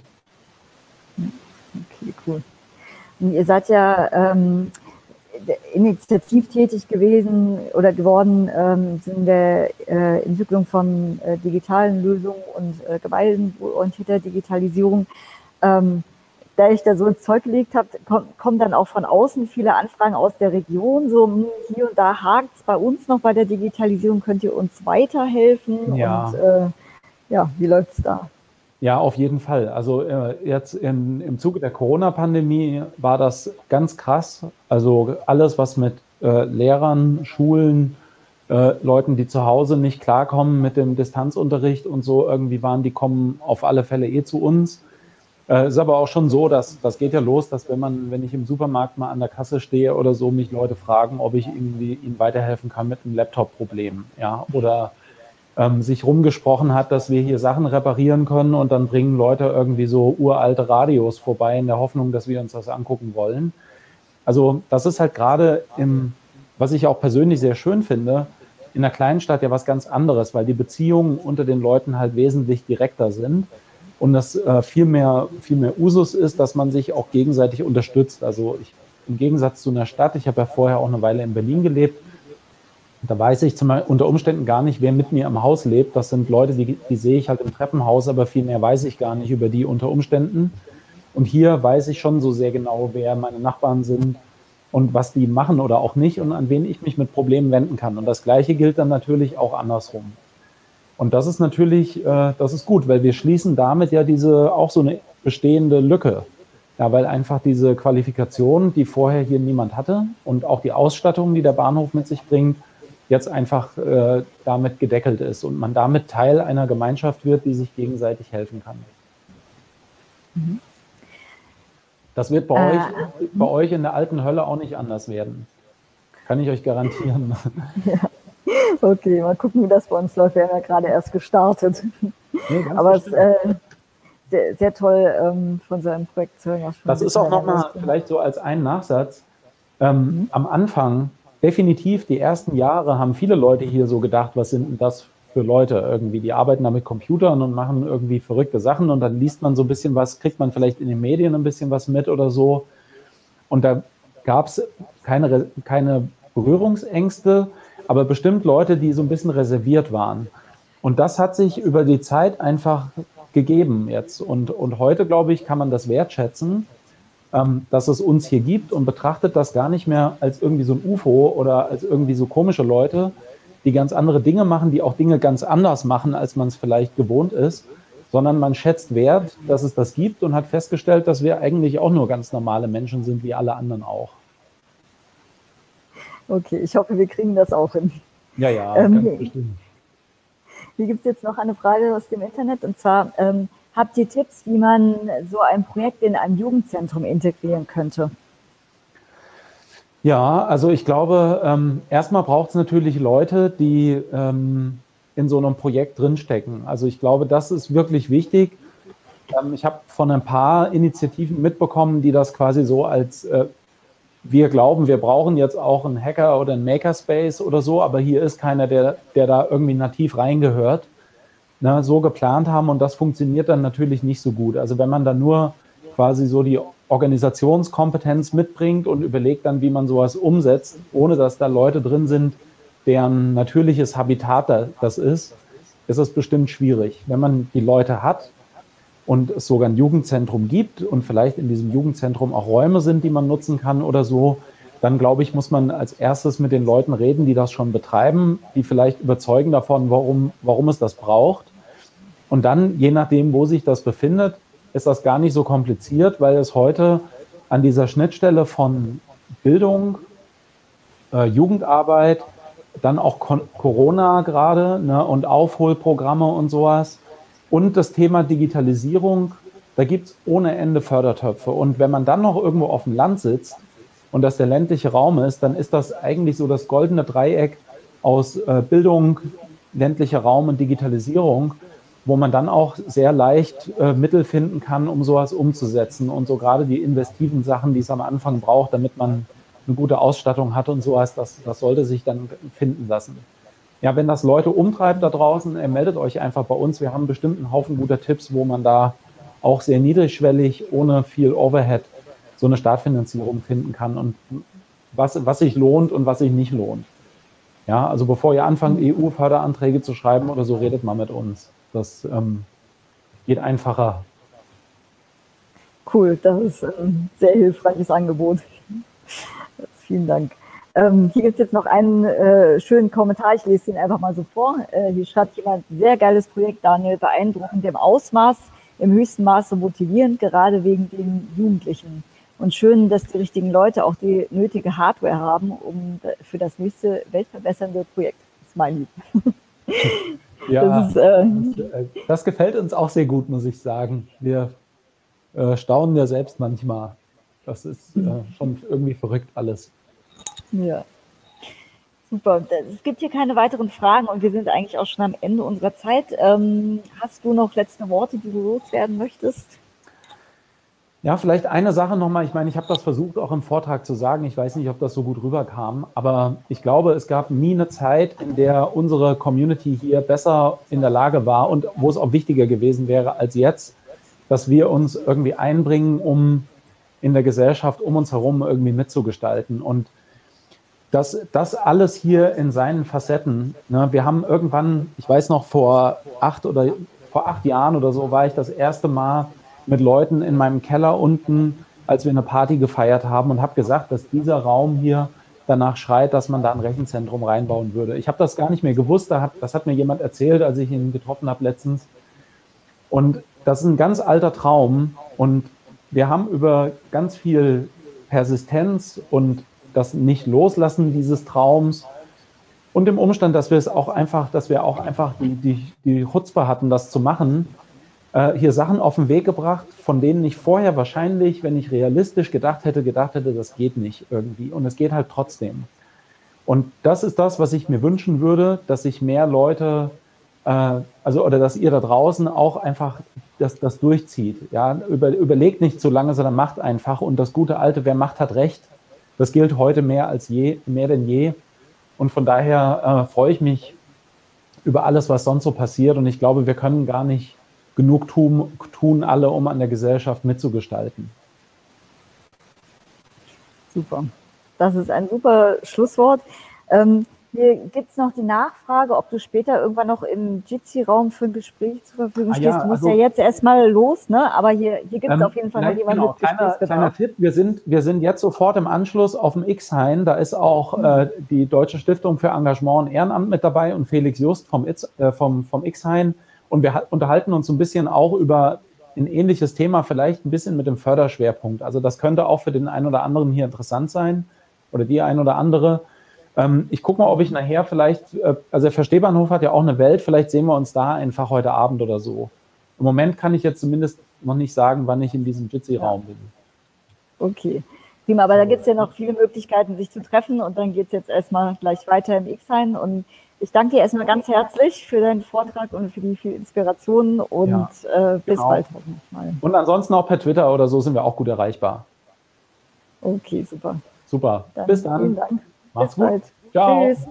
Okay, cool. Und ihr seid ja ähm, initiativtätig gewesen oder geworden ähm, in der äh, Entwicklung von äh, digitalen Lösungen und äh, gemeinwohlorientierter Digitalisierung. Ähm, da ich da so ins Zeug gelegt habe, kommen, kommen dann auch von außen viele Anfragen aus der Region, so hm, hier und da hakt es bei uns noch bei der Digitalisierung, könnt ihr uns weiterhelfen? Ja. Und äh, ja, wie läuft es da? Ja, auf jeden Fall. Also äh, jetzt in, im Zuge der Corona-Pandemie war das ganz krass. Also alles, was mit äh, Lehrern, Schulen, äh, Leuten, die zu Hause nicht klarkommen mit dem Distanzunterricht und so irgendwie waren, die kommen auf alle Fälle eh zu uns. Äh, ist aber auch schon so, dass das geht ja los, dass wenn man, wenn ich im Supermarkt mal an der Kasse stehe oder so, mich Leute fragen, ob ich irgendwie ihnen weiterhelfen kann mit einem Laptop-Problem, ja, oder ähm, sich rumgesprochen hat, dass wir hier Sachen reparieren können und dann bringen Leute irgendwie so uralte Radios vorbei in der Hoffnung, dass wir uns das angucken wollen. Also das ist halt gerade im, was ich auch persönlich sehr schön finde, in einer kleinen Stadt ja was ganz anderes, weil die Beziehungen unter den Leuten halt wesentlich direkter sind und das äh, viel mehr, viel mehr Usus ist, dass man sich auch gegenseitig unterstützt. Also ich, im Gegensatz zu einer Stadt, ich habe ja vorher auch eine Weile in Berlin gelebt, da weiß ich zum Beispiel unter Umständen gar nicht, wer mit mir im Haus lebt. Das sind Leute, die, die sehe ich halt im Treppenhaus, aber viel mehr weiß ich gar nicht über die unter Umständen. Und hier weiß ich schon so sehr genau, wer meine Nachbarn sind und was die machen oder auch nicht und an wen ich mich mit Problemen wenden kann. Und das Gleiche gilt dann natürlich auch andersrum. Und das ist natürlich, äh, das ist gut, weil wir schließen damit ja diese auch so eine bestehende Lücke. Ja, weil einfach diese Qualifikation, die vorher hier niemand hatte und auch die Ausstattung, die der Bahnhof mit sich bringt, jetzt einfach äh, damit gedeckelt ist und man damit Teil einer Gemeinschaft wird, die sich gegenseitig helfen kann. Mhm. Das wird bei, äh, euch, bei euch in der alten Hölle auch nicht anders werden. Kann ich euch garantieren. Ja. Okay, mal gucken, wie das bei uns läuft. Wir haben ja gerade erst gestartet. Nee, aber es ist äh, sehr, sehr toll, ähm, von so einem Projekt zu hören. Das ist auch nochmal vielleicht so als einen Nachsatz. Ähm, mhm. Am Anfang, definitiv die ersten Jahre, haben viele Leute hier so gedacht, was sind denn das für Leute irgendwie? Die arbeiten da mit Computern und machen irgendwie verrückte Sachen und dann liest man so ein bisschen was, kriegt man vielleicht in den Medien ein bisschen was mit oder so. Und da gab es keine, keine Berührungsängste, aber bestimmt Leute, die so ein bisschen reserviert waren. Und das hat sich über die Zeit einfach gegeben jetzt. Und, und heute, glaube ich, kann man das wertschätzen, ähm, dass es uns hier gibt und betrachtet das gar nicht mehr als irgendwie so ein U F O oder als irgendwie so komische Leute, die ganz andere Dinge machen, die auch Dinge ganz anders machen, als man es vielleicht gewohnt ist, sondern man schätzt wert, dass es das gibt und hat festgestellt, dass wir eigentlich auch nur ganz normale Menschen sind, wie alle anderen auch. Okay, ich hoffe, wir kriegen das auch hin. Ja, ja, Ähm, ganz bestimmt. Hier gibt es jetzt noch eine Frage aus dem Internet, und zwar, ähm, habt ihr Tipps, wie man so ein Projekt in einem Jugendzentrum integrieren könnte? Ja, also ich glaube, ähm, erstmal braucht es natürlich Leute, die ähm, in so einem Projekt drinstecken. Also ich glaube, das ist wirklich wichtig. Ähm, ich habe von ein paar Initiativen mitbekommen, die das quasi so als äh, wir glauben, wir brauchen jetzt auch einen Hacker oder einen Makerspace oder so, aber hier ist keiner, der, der da irgendwie nativ reingehört, ne, so geplant haben, und das funktioniert dann natürlich nicht so gut. Also wenn man dann nur quasi so die Organisationskompetenz mitbringt und überlegt dann, wie man sowas umsetzt, ohne dass da Leute drin sind, deren natürliches Habitat das ist, ist es bestimmt schwierig. Wenn man die Leute hat und es sogar ein Jugendzentrum gibt und vielleicht in diesem Jugendzentrum auch Räume sind, die man nutzen kann oder so, dann glaube ich, muss man als erstes mit den Leuten reden, die das schon betreiben, die vielleicht überzeugen davon, warum, warum es das braucht. Und dann, je nachdem, wo sich das befindet, ist das gar nicht so kompliziert, weil es heute an dieser Schnittstelle von Bildung, äh, Jugendarbeit, dann auch Kon- Corona gerade, ne, und Aufholprogramme und sowas, und das Thema Digitalisierung, da gibt es ohne Ende Fördertöpfe. Und wenn man dann noch irgendwo auf dem Land sitzt und das der ländliche Raum ist, dann ist das eigentlich so das goldene Dreieck aus äh, Bildung, ländlicher Raum und Digitalisierung, wo man dann auch sehr leicht äh, Mittel finden kann, um sowas umzusetzen. Und so gerade die investiven Sachen, die es am Anfang braucht, damit man eine gute Ausstattung hat und sowas, das, das sollte sich dann finden lassen. Ja, wenn das Leute umtreibt da draußen, äh, meldet euch einfach bei uns. Wir haben bestimmt einen Haufen guter Tipps, wo man da auch sehr niedrigschwellig, ohne viel Overhead, so eine Startfinanzierung finden kann und was, was sich lohnt und was sich nicht lohnt. Ja, also bevor ihr anfangt, E U-Förderanträge zu schreiben oder so, redet mal mit uns. Das ähm, geht einfacher. Cool, das ist ein sehr hilfreiches Angebot. Vielen Dank. Ähm, hier gibt es jetzt noch einen äh, schönen Kommentar, ich lese ihn einfach mal so vor. Äh, hier schreibt jemand: sehr geiles Projekt, Daniel, beeindruckend im Ausmaß, im höchsten Maße motivierend, gerade wegen den Jugendlichen. Und schön, dass die richtigen Leute auch die nötige Hardware haben, um für das nächste weltverbessernde Projekt. Smiley. Ja, das, ist, äh, das, das gefällt uns auch sehr gut, muss ich sagen. Wir äh, staunen ja selbst manchmal. Das ist äh, schon irgendwie verrückt alles. Ja, super. Es gibt hier keine weiteren Fragen und wir sind eigentlich auch schon am Ende unserer Zeit. Ähm, hast du noch letzte Worte, die du loswerden möchtest? Ja, vielleicht eine Sache nochmal. Ich meine, ich habe das versucht auch im Vortrag zu sagen. Ich weiß nicht, ob das so gut rüberkam, aber ich glaube, es gab nie eine Zeit, in der unsere Community hier besser in der Lage war und wo es auch wichtiger gewesen wäre als jetzt, dass wir uns irgendwie einbringen, um in der Gesellschaft um uns herum irgendwie mitzugestalten. Und das, das alles hier in seinen Facetten. Ne? Wir haben irgendwann, ich weiß noch, vor acht oder vor acht Jahren oder so, war ich das erste Mal mit Leuten in meinem Keller unten, als wir eine Party gefeiert haben, und habe gesagt, dass dieser Raum hier danach schreit, dass man da ein Rechenzentrum reinbauen würde. Ich habe das gar nicht mehr gewusst, das hat mir jemand erzählt, als ich ihn getroffen habe letztens. Und das ist ein ganz alter Traum, und wir haben über ganz viel Persistenz und das Nicht-Loslassen dieses Traums und dem Umstand, dass wir es auch einfach, dass wir auch einfach die, die, die Chutzpe hatten, das zu machen, äh, hier Sachen auf den Weg gebracht, von denen ich vorher wahrscheinlich, wenn ich realistisch gedacht hätte, gedacht hätte, das geht nicht irgendwie. Und es geht halt trotzdem. Und das ist das, was ich mir wünschen würde, dass sich mehr Leute, äh, also oder dass ihr da draußen auch einfach das, das durchzieht. Ja? Über, überlegt nicht zu lange, sondern macht einfach. Und das gute alte, wer macht, hat Recht. Das gilt heute mehr als je, mehr denn je. Und von daher äh, freue ich mich über alles, was sonst so passiert. Und ich glaube, wir können gar nicht genug tun, tun alle, um an der Gesellschaft mitzugestalten. Super. Das ist ein super Schlusswort. Ähm, Hier gibt es noch die Nachfrage, ob du später irgendwann noch im Jitsi-Raum für ein Gespräch zur Verfügung Ah, stehst. ja, Du musst also, ja jetzt erstmal los, ne? Aber hier, hier gibt es ähm, auf jeden Fall noch vielleicht, jemanden genau, mit kleiner, kleiner Gesprächsbedarf. Tipp, wir sind, wir sind jetzt sofort im Anschluss auf dem X-Hain, da ist auch äh, die Deutsche Stiftung für Engagement und Ehrenamt mit dabei und Felix Just vom, Itz, äh, vom, vom X-Hain und wir unterhalten uns so ein bisschen auch über ein ähnliches Thema, vielleicht ein bisschen mit dem Förderschwerpunkt. Also das könnte auch für den einen oder anderen hier interessant sein oder die ein oder andere. Ähm, ich gucke mal, ob ich nachher vielleicht, äh, also der Verstehbahnhof hat ja auch eine Welt, vielleicht sehen wir uns da einfach heute Abend oder so. Im Moment kann ich jetzt zumindest noch nicht sagen, wann ich in diesem Jitsi-Raum bin. Okay, prima. Aber da gibt es ja noch viele Möglichkeiten, sich zu treffen und dann geht es jetzt erstmal gleich weiter im X-Hain und ich danke dir erstmal ganz herzlich für deinen Vortrag und für die viel Inspiration und Ja, äh, bis genau. bald hoffentlich mal. Und ansonsten auch per Twitter oder so sind wir auch gut erreichbar. Okay, super. Super. Dann Bis dann. vielen Dank. Macht's Bis gut. bald. Ciao. Tschüss.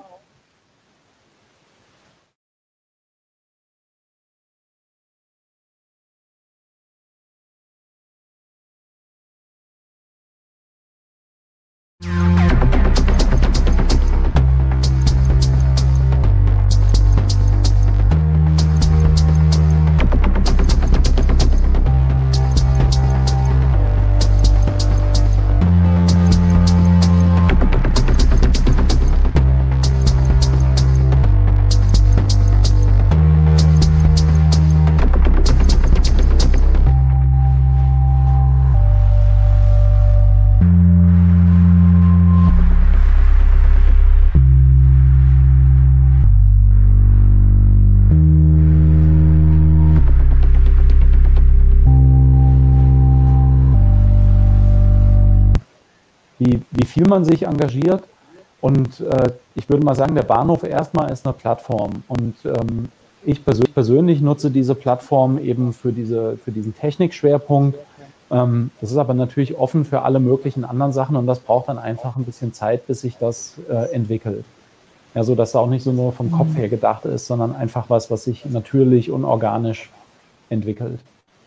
Wie, wie viel man sich engagiert. Und äh, ich würde mal sagen, der Bahnhof erstmal ist eine Plattform. Und ähm, ich persönlich, persönlich nutze diese Plattform eben für, diese, für diesen Technikschwerpunkt. Ähm, das ist aber natürlich offen für alle möglichen anderen Sachen und das braucht dann einfach ein bisschen Zeit, bis sich das äh, entwickelt. Ja, so dass es auch nicht so nur vom Kopf her gedacht ist, sondern einfach was, was sich natürlich und organisch entwickelt.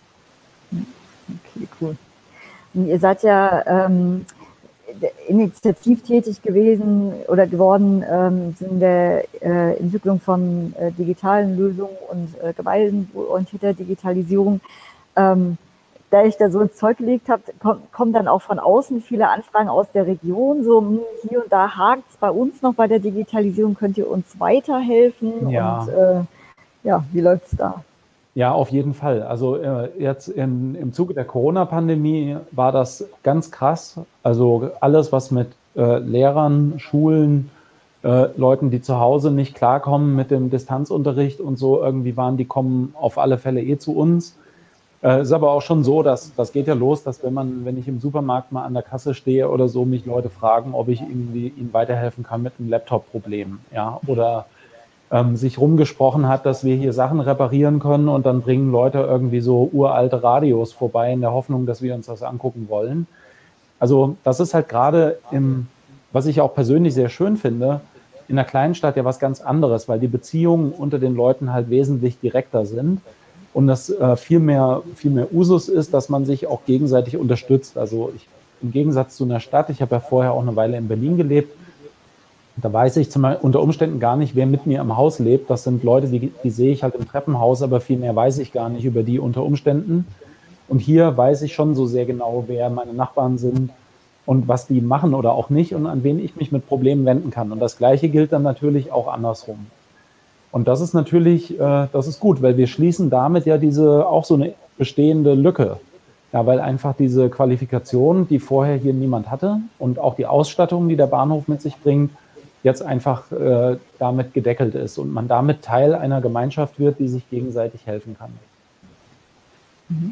Okay, cool. Und ihr seid ja ähm, initiativtätig gewesen oder geworden ähm, in der äh, Entwicklung von äh, digitalen Lösungen und äh, gewaltenorientierter Digitalisierung. Ähm, da ich da so ins Zeug gelegt habe, kommen, kommen dann auch von außen viele Anfragen aus der Region, so hm, hier und da hakt es bei uns noch bei der Digitalisierung, könnt ihr uns weiterhelfen? Ja. Und äh, ja, wie läuft es da? Ja, auf jeden Fall. Also äh, jetzt in, im Zuge der Corona-Pandemie war das ganz krass. Also alles, was mit äh, Lehrern, Schulen, äh, Leuten, die zu Hause nicht klarkommen mit dem Distanzunterricht und so irgendwie waren, die kommen auf alle Fälle eh zu uns. Äh, ist aber auch schon so, dass das geht ja los, dass wenn man, wenn ich im Supermarkt mal an der Kasse stehe oder so, mich Leute fragen, ob ich irgendwie ihnen weiterhelfen kann mit einem Laptop-Problem, ja, oder ähm, sich rumgesprochen hat, dass wir hier Sachen reparieren können und dann bringen Leute irgendwie so uralte Radios vorbei in der Hoffnung, dass wir uns das angucken wollen. Also das ist halt gerade im, was ich auch persönlich sehr schön finde, in einer kleinen Stadt ja was ganz anderes, weil die Beziehungen unter den Leuten halt wesentlich direkter sind. Und das äh, viel mehr, viel mehr Usus ist, dass man sich auch gegenseitig unterstützt. Also ich, im Gegensatz zu einer Stadt, ich habe ja vorher auch eine Weile in Berlin gelebt, da weiß ich zum Beispiel unter Umständen gar nicht, wer mit mir im Haus lebt. Das sind Leute, die, die sehe ich halt im Treppenhaus, aber viel mehr weiß ich gar nicht über die unter Umständen. Und hier weiß ich schon so sehr genau, wer meine Nachbarn sind und was die machen oder auch nicht und an wen ich mich mit Problemen wenden kann. Und das Gleiche gilt dann natürlich auch andersrum. Und das ist natürlich, äh, das ist gut, weil wir schließen damit ja diese, auch so eine bestehende Lücke. Ja, weil einfach diese Qualifikation, die vorher hier niemand hatte und auch die Ausstattung, die der Bahnhof mit sich bringt, jetzt einfach äh, damit gedeckelt ist und man damit Teil einer Gemeinschaft wird, die sich gegenseitig helfen kann. Mhm.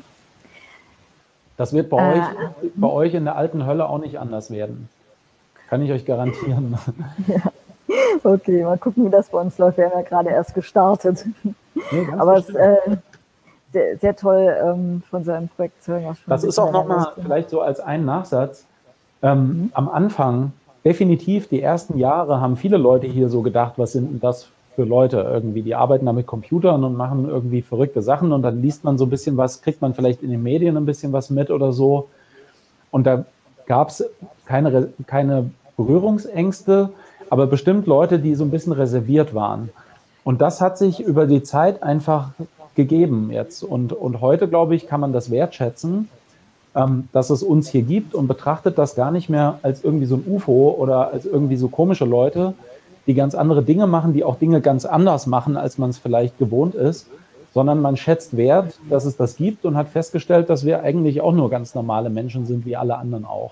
Das wird bei, äh, euch, bei euch in der alten Hölle auch nicht anders werden. Kann ich euch garantieren. Ja. Okay, mal gucken, wie das bei uns läuft. Wir haben ja gerade erst gestartet. Nee, aber es ist äh, sehr, sehr toll, ähm, von so einem Projekt zu hören. Das ist auch nochmal vielleicht so als ein Nachsatz. Ähm, mhm. Am Anfang, definitiv die ersten Jahre, haben viele Leute hier so gedacht, was sind denn das für Leute irgendwie? Die arbeiten da mit Computern und machen irgendwie verrückte Sachen und dann liest man so ein bisschen was, kriegt man vielleicht in den Medien ein bisschen was mit oder so. Und da gab es keine, keine Berührungsängste, aber bestimmt Leute, die so ein bisschen reserviert waren. Und das hat sich über die Zeit einfach gegeben jetzt. Und, und heute, glaube ich, kann man das wertschätzen, ähm, dass es uns hier gibt und betrachtet das gar nicht mehr als irgendwie so ein U F O oder als irgendwie so komische Leute, die ganz andere Dinge machen, die auch Dinge ganz anders machen, als man es vielleicht gewohnt ist, sondern man schätzt wert, dass es das gibt und hat festgestellt, dass wir eigentlich auch nur ganz normale Menschen sind, wie alle anderen auch.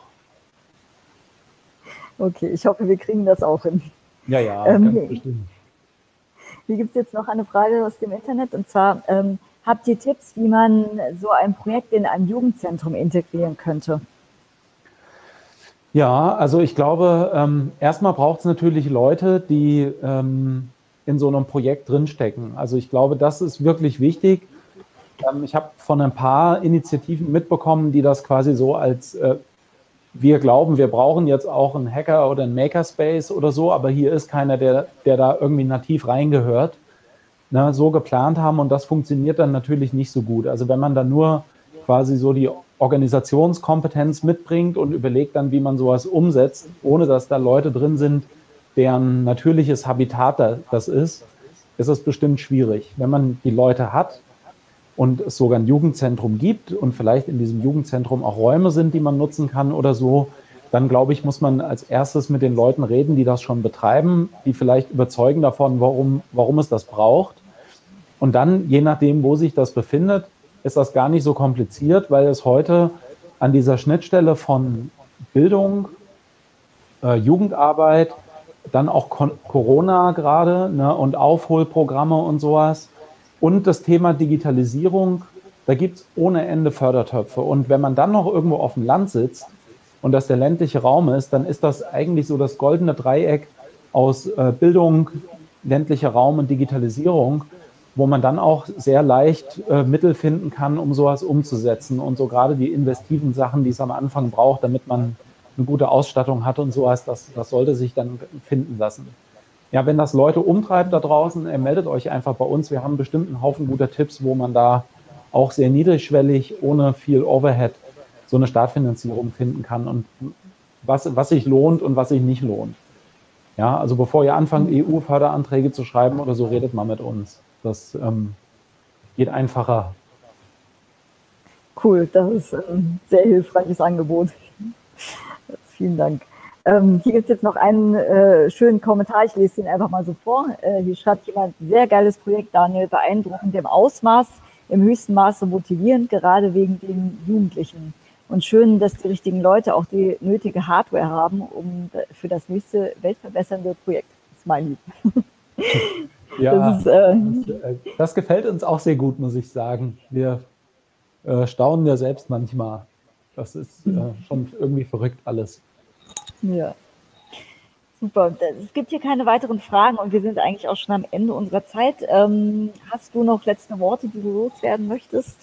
Okay, ich hoffe, wir kriegen das auch hin. Ja, ja, ähm, ganz bestimmt. Hier gibt es jetzt noch eine Frage aus dem Internet, und zwar, ähm, habt ihr Tipps, wie man so ein Projekt in ein Jugendzentrum integrieren könnte? Ja, also ich glaube, ähm, erstmal braucht es natürlich Leute, die ähm, in so einem Projekt drinstecken. Also ich glaube, das ist wirklich wichtig. Ähm, ich habe von ein paar Initiativen mitbekommen, die das quasi so als, äh, wir glauben, wir brauchen jetzt auch einen Hacker oder einen Makerspace oder so, aber hier ist keiner, der, der da irgendwie nativ reingehört, ne, so geplant haben, und das funktioniert dann natürlich nicht so gut. Also wenn man dann nur quasi so die Organisationskompetenz mitbringt und überlegt dann, wie man sowas umsetzt, ohne dass da Leute drin sind, deren natürliches Habitat das ist, ist es bestimmt schwierig. Wenn man die Leute hat und es sogar ein Jugendzentrum gibt und vielleicht in diesem Jugendzentrum auch Räume sind, die man nutzen kann oder so, dann glaube ich, muss man als erstes mit den Leuten reden, die das schon betreiben, die vielleicht überzeugen davon, warum, warum es das braucht. Und dann, je nachdem, wo sich das befindet, ist das gar nicht so kompliziert, weil es heute an dieser Schnittstelle von Bildung, äh, Jugendarbeit, dann auch Kon- Corona gerade, ne, und Aufholprogramme und sowas und das Thema Digitalisierung, da gibt es ohne Ende Fördertöpfe. Und wenn man dann noch irgendwo auf dem Land sitzt und das der ländliche Raum ist, dann ist das eigentlich so das goldene Dreieck aus äh, Bildung, ländlicher Raum und Digitalisierung, wo man dann auch sehr leicht äh, Mittel finden kann, um sowas umzusetzen und so gerade die investiven Sachen, die es am Anfang braucht, damit man eine gute Ausstattung hat und sowas, das, das sollte sich dann finden lassen. Ja, wenn das Leute umtreibt da draußen, äh, meldet euch einfach bei uns. Wir haben bestimmt einen Haufen guter Tipps, wo man da auch sehr niedrigschwellig, ohne viel Overhead, so eine Startfinanzierung finden kann und was, was sich lohnt und was sich nicht lohnt. Ja, also bevor ihr anfangt, E U-Förderanträge zu schreiben oder so, redet mal mit uns. Das ähm, geht einfacher. Cool, das ist ein sehr hilfreiches Angebot. Vielen Dank. Ähm, hier gibt es jetzt noch einen äh, schönen Kommentar, ich lese ihn einfach mal so vor. Äh, hier schreibt jemand, sehr geiles Projekt, Daniel, beeindruckend im Ausmaß, im höchsten Maße motivierend, gerade wegen den Jugendlichen. Und schön, dass die richtigen Leute auch die nötige Hardware haben, um für das nächste weltverbessernde Projekt. Smiley. Ja, das, ist, äh, das, das gefällt uns auch sehr gut, muss ich sagen. Wir äh, staunen ja selbst manchmal. Das ist äh, schon irgendwie verrückt alles. Ja, super. Es gibt hier keine weiteren Fragen und wir sind eigentlich auch schon am Ende unserer Zeit. Ähm, hast du noch letzte Worte, die du loswerden möchtest?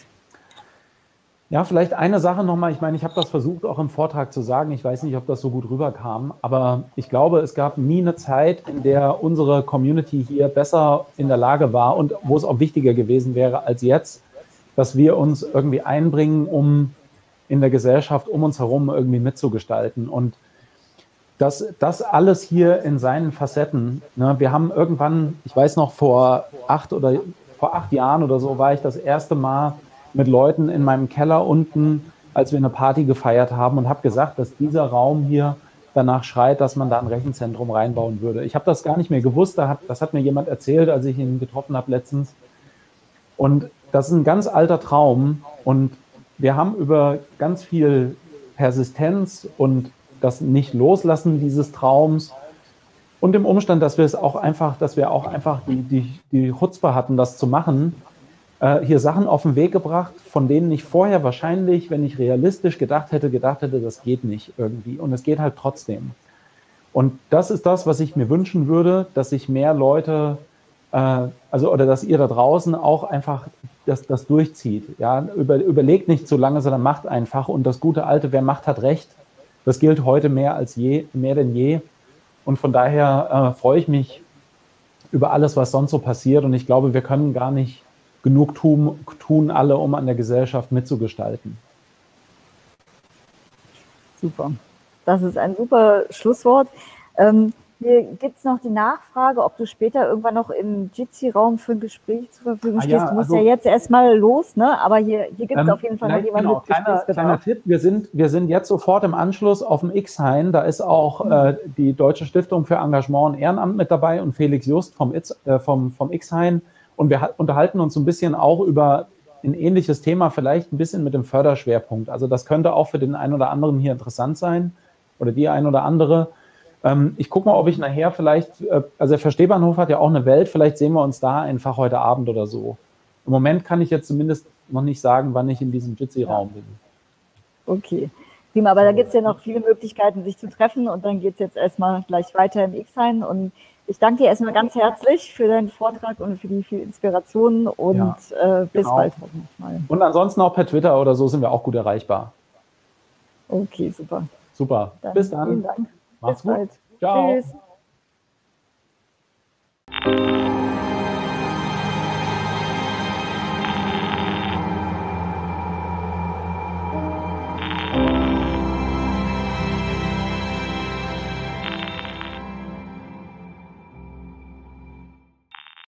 Ja, vielleicht eine Sache nochmal. Ich meine, ich habe das versucht auch im Vortrag zu sagen. Ich weiß nicht, ob das so gut rüberkam, aber ich glaube, es gab nie eine Zeit, in der unsere Community hier besser in der Lage war und wo es auch wichtiger gewesen wäre als jetzt, dass wir uns irgendwie einbringen, um in der Gesellschaft um uns herum irgendwie mitzugestalten. Und das, das alles hier in seinen Facetten. Ne, wir haben irgendwann, ich weiß noch, vor acht oder vor acht Jahren oder so war ich das erste Mal mit Leuten in meinem Keller unten, als wir eine Party gefeiert haben, und habe gesagt, dass dieser Raum hier danach schreit, dass man da ein Rechenzentrum reinbauen würde. Ich habe das gar nicht mehr gewusst, das hat, das hat mir jemand erzählt, als ich ihn getroffen habe letztens. Und das ist ein ganz alter Traum, und wir haben über ganz viel Persistenz und das Nicht-Loslassen dieses Traums und dem Umstand, dass wir es auch einfach, dass wir auch einfach die, die, die Chutzpe hatten, das zu machen, äh, hier Sachen auf den Weg gebracht, von denen ich vorher wahrscheinlich, wenn ich realistisch gedacht hätte, gedacht hätte, das geht nicht irgendwie. Und es geht halt trotzdem. Und das ist das, was ich mir wünschen würde, dass sich mehr Leute, äh, also oder dass ihr da draußen auch einfach das, das durchzieht. Ja? Über, überlegt nicht zu lange, sondern macht einfach. Und das gute alte, wer macht, hat recht. Das gilt heute mehr als je, mehr denn je. Und von daher äh, freue ich mich über alles, was sonst so passiert. Und ich glaube, wir können gar nicht genug tun, tun alle, um an der Gesellschaft mitzugestalten. Super. Das ist ein super Schlusswort. Ähm, Hier gibt es noch die Nachfrage, ob du später irgendwann noch im Jitsi-Raum für ein Gespräch zur Verfügung Ah, stehst. ja, Du musst also, ja jetzt erstmal los, ne? Aber hier, hier gibt es ähm, auf jeden Fall noch jemanden genau, mit kleiner, kleiner Gesprächsbedarf. Tipp, wir sind, wir sind jetzt sofort im Anschluss auf dem X-Hain, da ist auch äh, die Deutsche Stiftung für Engagement und Ehrenamt mit dabei und Felix Just vom, Itz, äh, vom, vom X-Hain und wir unterhalten uns so ein bisschen auch über ein ähnliches Thema, vielleicht ein bisschen mit dem Förderschwerpunkt. Also das könnte auch für den einen oder anderen hier interessant sein oder die ein oder andere. Ähm, ich gucke mal, ob ich nachher vielleicht, äh, also der Verstehbahnhof hat ja auch eine Welt, vielleicht sehen wir uns da einfach heute Abend oder so. Im Moment kann ich jetzt zumindest noch nicht sagen, wann ich in diesem Jitsi-Raum bin. Okay, prima, aber da gibt es ja noch viele Möglichkeiten, sich zu treffen und dann geht es jetzt erstmal gleich weiter im X-Hain und ich danke dir erstmal ganz herzlich für deinen Vortrag und für die viel Inspiration und Ja, äh, bis genau. bald hoffentlich mal. Und ansonsten auch per Twitter oder so sind wir auch gut erreichbar. Okay, super. Super, Dann bis dann. vielen Dank. Mach's Bis gut. bald. Ciao. Tschüss.